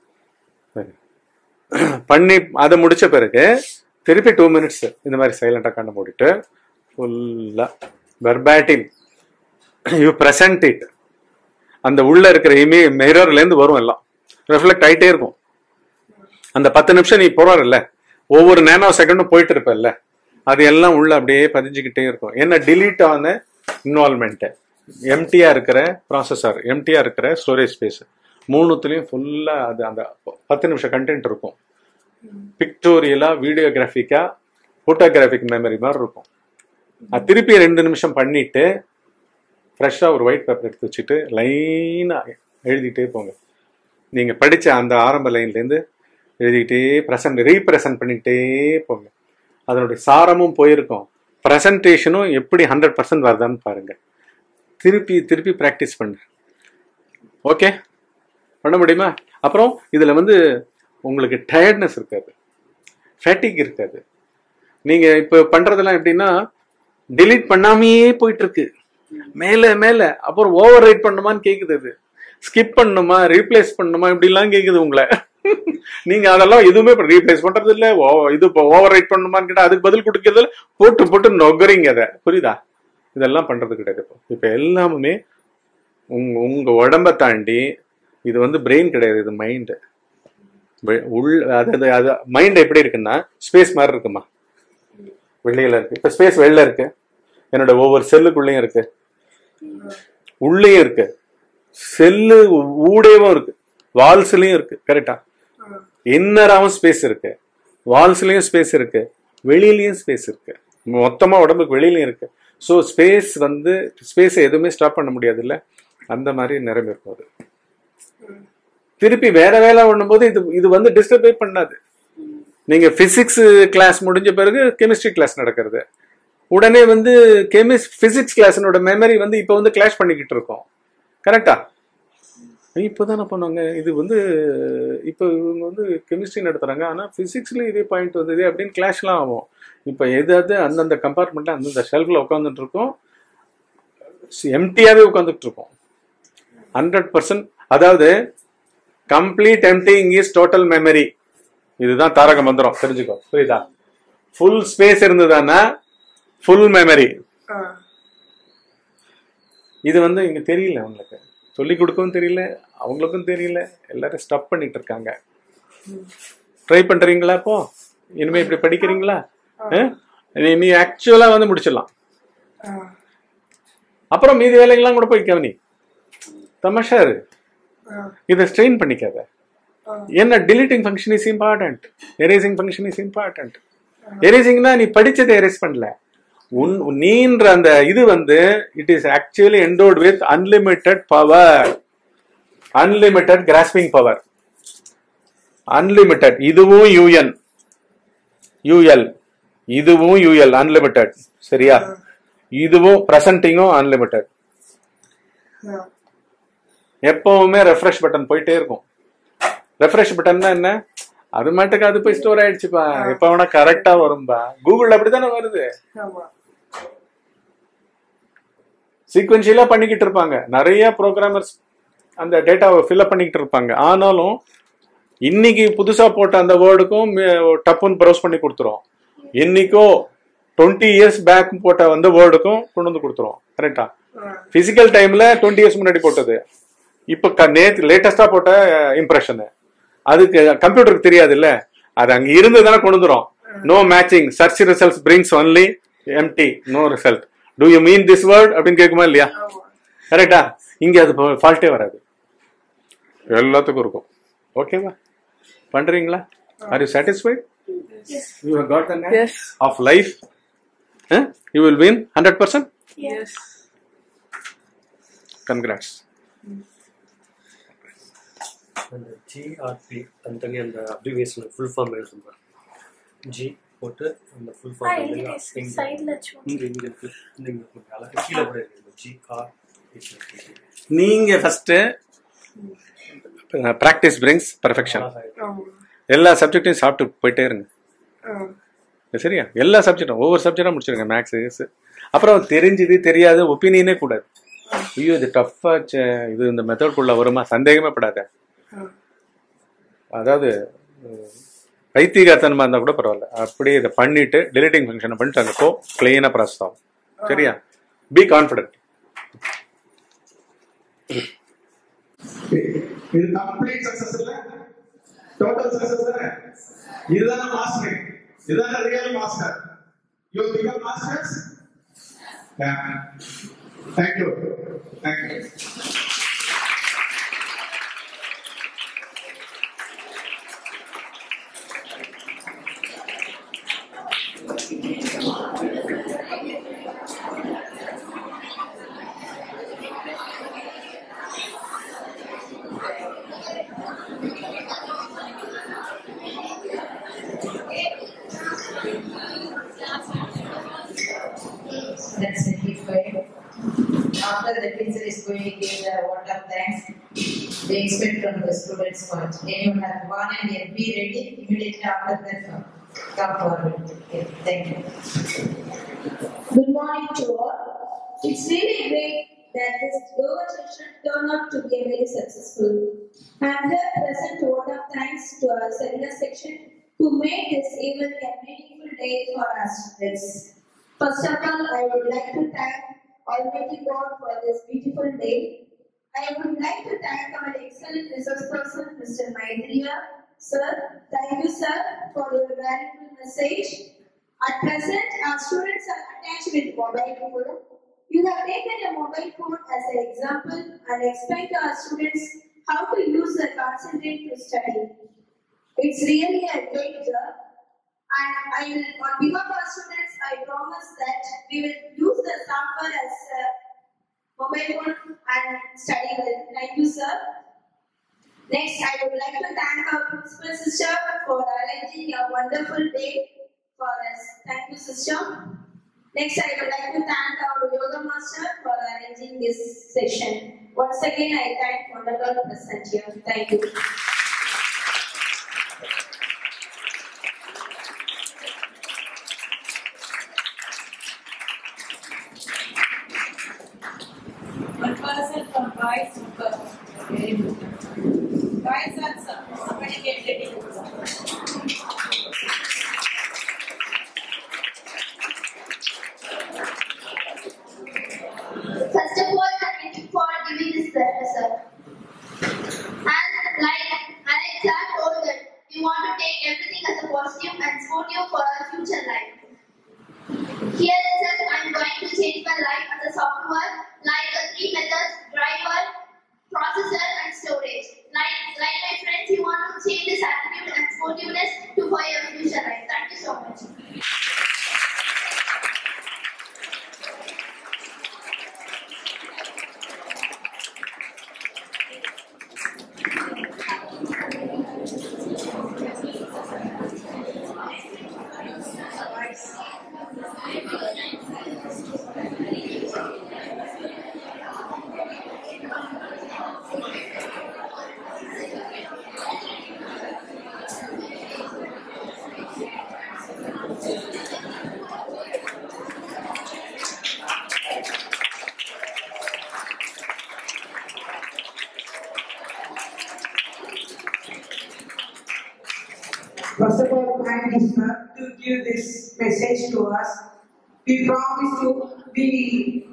பண்ணி அதை முடித்த பிறகு திருப்பி டூ மினிட்ஸ் இந்த மாதிரி சைலண்டாக கண்ணை மூடிட்டு ஃபுல்லாக வெர்பாட்டிம் யூ ப்ரெசன்ட் இட். அந்த உள்ள இருக்கிற இமே மிரர்லேருந்து வரும், எல்லாம் ரிஃப்ளெக்ட் ஆகிட்டே இருக்கும். அந்த பத்து நிமிஷம் நீ போறாருல்ல, ஒவ்வொரு நேனோ செகண்டும் போயிட்டு இருப்பல்ல, அது எல்லாம் உள்ள அப்படியே பதிஞ்சுக்கிட்டே இருக்கும். என்ன டிலீட் ஆன இன்வால்மெண்ட்டு, எம்டியா இருக்கிற ப்ராசஸர், எம்டியா இருக்கிற ஸ்டோரேஜ் ஸ்பேஸ், மூணுத்துலேயும் ஃபுல்லாக அது அந்த பத்து நிமிஷம் கண்டென்ட் இருக்கும். பிக்டோரியலா, வீடியோகிராஃபிக்கா, ஃபோட்டோகிராஃபிக் மெமரி மாதிரி இருக்கும். அது திருப்பி ரெண்டு நிமிஷம் பண்ணிட்டு ஃப்ரெஷ்ஷாக ஒரு ஒயிட் பேப்பர் எடுத்து வச்சுட்டு லைனாக எழுதிட்டே போங்க. நீங்கள் படித்த அந்த ஆரம்ப லைன்லேருந்து எழுதிக்கிட்டே ப்ரெசன்ட் ரீப்ரெசன்ட் பண்ணிக்கிட்டே போங்க. அதனுடைய சாரமும் போயிருக்கும், ப்ரெசன்டேஷனும் எப்படி ஹண்ட்ரட் பர்சன்ட் வருதான்னு பாருங்கள். திருப்பி திருப்பி ப்ராக்டிஸ் பண்ணு. ஓகே, பண்ண முடியுமா? அப்புறம் இதில் வந்து உங்களுக்கு டயர்ட்னஸ் இருக்காது, ஃபேட்டிக் இருக்காது. நீங்கள் இப்போ பண்ணுறதெல்லாம் எப்படின்னா டிலீட் பண்ணாமையே போயிட்டுருக்கு, மேலே மேலே. அப்புறம் ஓவர் ரைட் பண்ணுமான்னு கேட்குது, அது ஸ்கிப் பண்ணணுமா, ரீப்ளேஸ் பண்ணணுமா, இப்படிலாம் கேட்குது உங்களை. நீங்கள் அதெல்லாம் எதுவுமே ரீப்ளேஸ் பண்ணுறது இல்லை, ஓ இது இப்போ ஓவர் ரைட் பண்ணணுமான்னு கேட்டால் அதுக்கு பதில் கொடுக்கறதில்ல, போட்டு போட்டு நொகரிங்க அதை. புரியுதா? இதெல்லாம் பண்ணுறது கிடையாது. இப்போ இப்போ எல்லாமே உங் உங்கள் உடம்பை தாண்டி இது வந்து பிரெயின் கிடையாது, இது மைண்டு. உள் அதாவது அது மைண்ட் எப்படி இருக்குன்னா ஸ்பேஸ் மாதிரி இருக்குமா, வெளியில இருக்கு. இப்போ ஸ்பேஸ் வெளில இருக்கு, என்னோட ஒவ்வொரு செல்லுக்குள்ளேயும் இருக்கு, உள்ளேயும் இருக்கு, செல்லு ஊடேவும் இருக்கு, வால்ஸ்லயும் இருக்கு. கரெக்டா? இன்னராவும் ஸ்பேஸ் இருக்கு, வால்ஸ்லயும் ஸ்பேஸ் இருக்கு, வெளியிலயும் ஸ்பேஸ் இருக்கு, மொத்தமா உடம்புக்கு வெளியிலயும் இருக்கு. ஸோ ஸ்பேஸ் வந்து ஸ்பேஸை எதுவுமே ஸ்டாப் பண்ண முடியாது இல்லை. அந்த மாதிரி நிரம்பி இருக்கும் அது. திருப்பி வேற வேலை பண்ணும்போது இது இது வந்து டிஸ்டர்பே பண்ணாது. நீங்க பிசிக்ஸ் கிளாஸ் முடிஞ்ச பிறகு கெமிஸ்ட்ரி கிளாஸ் நடக்கிறது, உடனே வந்து கெமிஸ்ட் பிசிக்ஸ் கிளாஸனோட மெமரி வந்து இப்போ வந்து கிளாஷ் பண்ணிக்கிட்டு இருக்கோம். கரெக்டா? இப்போதானே பண்ணுவாங்க இது வந்து இப்போ இவங்க வந்து கெமிஸ்ட்ரி நடத்துறாங்க, ஆனால் பிசிக்ஸ்ல இதே பாயிண்ட் வந்தது அப்படின்னு கிளாஷ்லாம் ஆகும். இப்போ எதாவது அந்தந்த கம்பார்ட்மெண்ட்ல அந்தந்த ஷெல்ஃபில் உட்காந்துட்டு இருக்கோம், எம்டியாவே உட்காந்துட்டு இருக்கோம். ஹண்ட்ரட் பர்சன்ட் அதாவது complete emptying is total memory. இதுதான் தாரக மந்திரம், தெரிஞ்சுக்கோ. புரியுதா? ஃபுல் ஸ்பேஸ் இருந்ததுன்னா ஃபுல் மெமரி. இது வந்து இங்க தெரியல, அவங்களுக்கு சொல்லி கொடுக்கவும் தெரியல, அவங்களுக்கும் தெரியல, எல்லாரும் ஸ்டப் பண்ணிட்டு இருக்காங்க. ட்ரை பண்றீங்களா? இப்போ இனிமே இப்படி படிக்கிறீங்களா? நீ ஆக்சுவலா வந்து முடிச்சிடலாம். அப்புறம் மீதி வேலைகள்லாம் கூட போய் கவனி. தமாஷா இரு, இதை ஸ்ட்ரெயின் பண்ணிக்காத. என்ன deleting function is important, erasing function is important. எரேசிங்னா நீ படிச்சதை எரேஸ் பண்ணல, உன் நீன்ற அந்த இது வந்து it is actually endowed with unlimited power, unlimited grasping power, unlimited. இதுவும் யூஎன் யூஎல், இதுவும் யூஎல் அன்லிமிட்டெட். சரியா? இதுவும் பிரசன்டிங்கும் அன்லிமிட்டெட். எப்பவுமே ரெஃப்ரெஷ் பட்டன் போயிட்டே இருக்கும். ரெஃப்ரெஷ் பட்டன்னா என்ன? அது மட்டுக்கு அது போய் ஸ்டோர் ஆயிடுச்சுப்பா, எப்ப வேணா கரெக்டா வரும்பா. கூகுள் அப்படித்தானே வருது. சீக்வென்ஷியலா பண்ணிக்கிட்டு இருப்பாங்க நிறைய ப்ரோக்ராமர்ஸ், அந்த டேட்டாவை ஃபில்அப் பண்ணிக்கிட்டு இருப்பாங்க. ஆனாலும் இன்னைக்கு புதுசா போட்ட அந்த வேர்டுக்கும் டப்புன்னு ப்ரௌஸ் பண்ணி கொடுத்துரும். இன்னைக்கோ டுவெண்ட்டி இயர்ஸ் பேக் போட்ட அந்த வேர்டுக்கும் கொண்டு வந்து கொடுத்துரும். கரெக்டா? பிசிக்கல் டைம்ல டுவெண்ட்டி இயர்ஸ் முன்னாடி போட்டது இப்ப நேற்று லேட்டஸ்டா போட்ட இம்ப்ரெஷன், அதுக்கு கம்ப்யூட்டருக்கு தெரியாது இல்ல, அது அங்க இருந்து தானே கொண்டு வந்துரும். No matching, search results brings only empty, no result. Do you mean this word அப்படின்னு கேட்குமா இல்லையா? கரெக்டா? இங்க அது ஃபால்ட்டே வராது, எல்லாத்துக்கும் இருக்கும். ஓகேவா? பண்றீங்களா? Are you satisfied? You have got the name of life. You will win hundred percent. Yes. Congrats. அந்த ஜிஆர்பி தனித்தனி அந்த அப்ரிவியேஷன் ஃபுல் ஃபார்ம் எழுதுங்க. ஜி போட்டு அந்த ஃபுல் ஃபார்ம் எழுதுங்க. சைடுல இங்க இங்க இருக்கு, இங்க கொஞ்சம் அழகா கீழ கூட எழுதுங்க. ஜி ஆர் நீங்க ஃபர்ஸ்ட் பிராக்டிஸ் பிரிங்ஸ் பெர்ஃபெக்ஷன். எல்லா சப்ஜெக்டையும் சாப்பிட்டு போயிட்டே இருங்க. சரியா? எல்லா சப்ஜெக்டும் ஒவ்வொரு சப்ஜெக்டா முடிச்சிருங்க. மேக்ஸ் அப்புறம் தெரிஞ்சது தெரியாது ஒப்பீனியனே கூடாது. ஐயோ இது டஃபா, இது இந்த மெத்தட்குள்ள வருமா, சந்தேகமே படாத. அதாவது பைத்தியகாரத்தனமா இருந்தா கூட பரவாயில்ல, அப்படியே இதை பண்ணிட்டு டிலீட்டிங் ஃபங்க்ஷனை பண்ணிட்டு அங்கே போ, கிளீனா ப்ராசஸ் ஆகும். சரியா? Be confident. இது கம்ப்ளீட் சக்சஸ் இல்ல, டோட்டல் சக்சஸ் தானே. இதுதான் மாஸ்டர், இதுதான் real master. You become masters. Yeah. Thank you. Thank you. That's satisfied. After the teacher is going to give the word of thanks, they expect from the students first. Anyone have one and yet be ready immediately after that. Come forward. Okay, thank you. Good morning to all. It's really great that this yoga session turned out to be very successful. I am here present to word of thanks to our seminar section who made this event a meaningful day for our students. First of all, I would like to thank Almighty God for this beautiful day. I would like to thank our excellent resource person, Mister Maitreya. Sir, thank you, sir, for your valuable message. At present, our students are attached with mobile phone. You have taken a mobile phone as an example and explained to our students how to use and concentrate to study. It's really a great job. And I will, on behalf of our students, I promise that we will use the software as uh, mobile phone and study well. Thank you, sir. Next, I would like to thank our principal sister for arranging a wonderful day for us. Thank you, sister. Next, I would like to thank our yoga master for arranging this session. Once again, I thank wonderful present here. Thank you. One person from Boys Super. Very good. Boys answer. Somebody get ready. First of all, thank you for giving this professor. And like Alexa told that we want to take everything as a positive and sportive for our future life. Here itself, I am going to change my life as a software like the three methods: driver, processor, and storage. Like, like my friends, you want to change this attitude and sportiveness to for your future life. Thank you so much. First of all, thank you, sir, to give this message to us. We promise to be.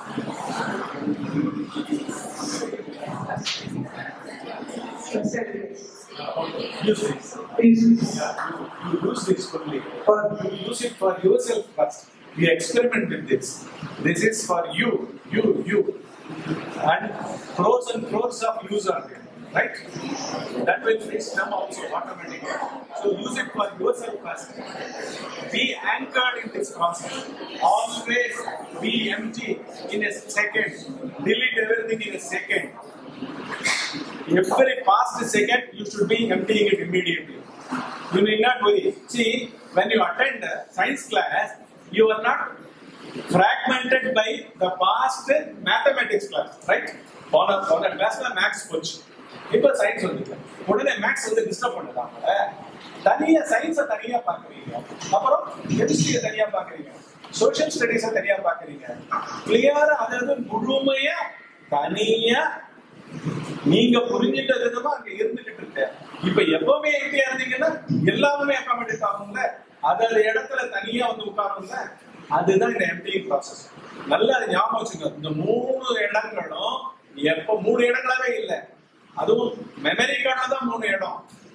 Use this. Use Yeah, you, you use this fully. For- You use it for yourself first. You experiment with this. This is for you, you, you. And crores and crores of users are there, right? That will fix them also automatically. So use it for yourself first. Be anchored in this concept. Always be empty in a second. Delete everything in a second. Every past second, you should be emptying it immediately. You need not worry. See, when you attend a science class, you are not fragmented by the past mathematics class, right? On a, on a class, maths coach. இப்போ science வந்து உடனே maths வந்து disturb பண்ணுறாங்க. தனியாக சயின்ஸை தனியாக பார்க்குறீங்க, அப்புறம் கெமிஸ்ட்ரியை தனியாக பார்க்குறீங்க, சோஷியல் ஸ்டடீஸை தனியாக பார்க்குறீங்க. கிளியராக அதாவது முழுமையாக தனியாக நீங்க புரிஞ்சிட்ட விதமா அங்க இருந்துகிட்டு இருக்க. இப்ப எப்பவுமே எம்டியா இருந்தீங்கன்னா எல்லாமே அக்காமடேட் ஆகும்ல, அதோட இடத்துல தனியா வந்து உட்காருங்க. அதுதான் இந்த எம்டிங் ப்ராசஸ். நல்லா அதை ஞாபகம் வச்சுங்க. இந்த மூணு இடங்களும் எப்ப மூணு இடங்களாவே இல்லை, அதுவும் மெமரி கார்டுல தான் மூணு இடம்,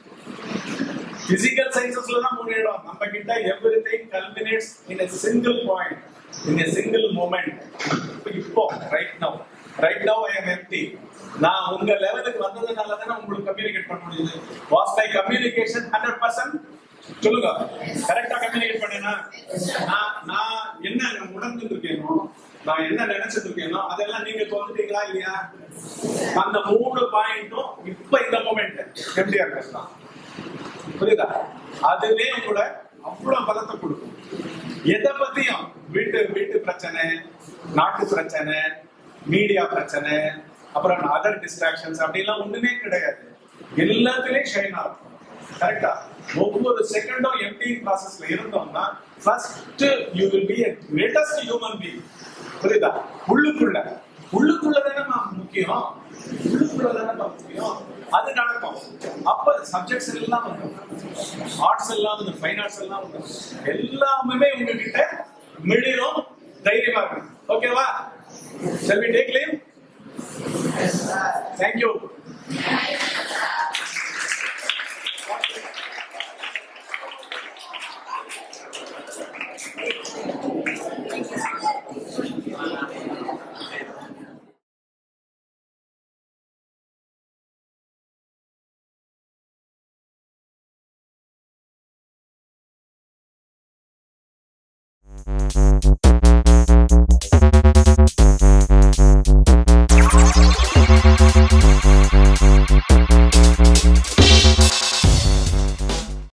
பிசிக்கல் சயின்சஸ்ல தான் மூணு இடம். நம்ம கிட்ட everything culminates in a single point, in a single moment. இப்போ right now right now I am empty. நான் உங்க லெவலுக்கு வந்ததுனால தானே உங்களுக்கு கம்யூனிகேட் பண்ண முடியுது. Was my communication hundred percent? சொல்லுங்க, கரெக்டா கம்யூனிகேட் பண்ணேனா? நான் நான் என்ன உணர்ந்துட்டு இருக்கேனோ, நான் என்ன நினைச்சிட்டு இருக்கேனோ அதெல்லாம் நீங்க தோந்துட்டீங்களா இல்லையா? அந்த மூணு பாயிண்ட்டும் இப்ப இந்த மூமெண்ட் எப்படியா இருக்கலாம், புரியுதா? அதுவே கூட அவ்வளவு பலத்தை கொடுக்கும். எதை பத்தியும் வீட்டு வீட்டு பிரச்சனை, நாட்டு பிரச்சனை, மீடியா பிரச்சனை, அப்புறம் அதர் டிஸ்ட்ராக்ஷன்ஸ் அப்படிலாம் ஒண்ணுமே கிடையாது. எல்லாத்துலயும் ஷைன் ஆகும். கரெக்டா? ஒவ்வொரு செகண்டும் எம்டிங் ப்ராசஸ்ல இருந்தோம்னா first you will be a greatest human being. புரியுதா? உள்ளுக்குள்ள உள்ளுக்குள்ள தானே முக்கியம், உள்ளுக்குள்ள தானே முக்கியம். அது நடக்கும். அப்ப சப்ஜெக்ட்ஸ் எல்லாம் வந்து ஆர்ட்ஸ் எல்லாம் வந்து ஃபைன் ஆர்ட்ஸ் எல்லாம் வந்து எல்லாமே உங்ககிட்ட மிளிரும். தைரியமா இருக்கு. ஓகேவா? Shall we take leave? Yes, sir. Thank you.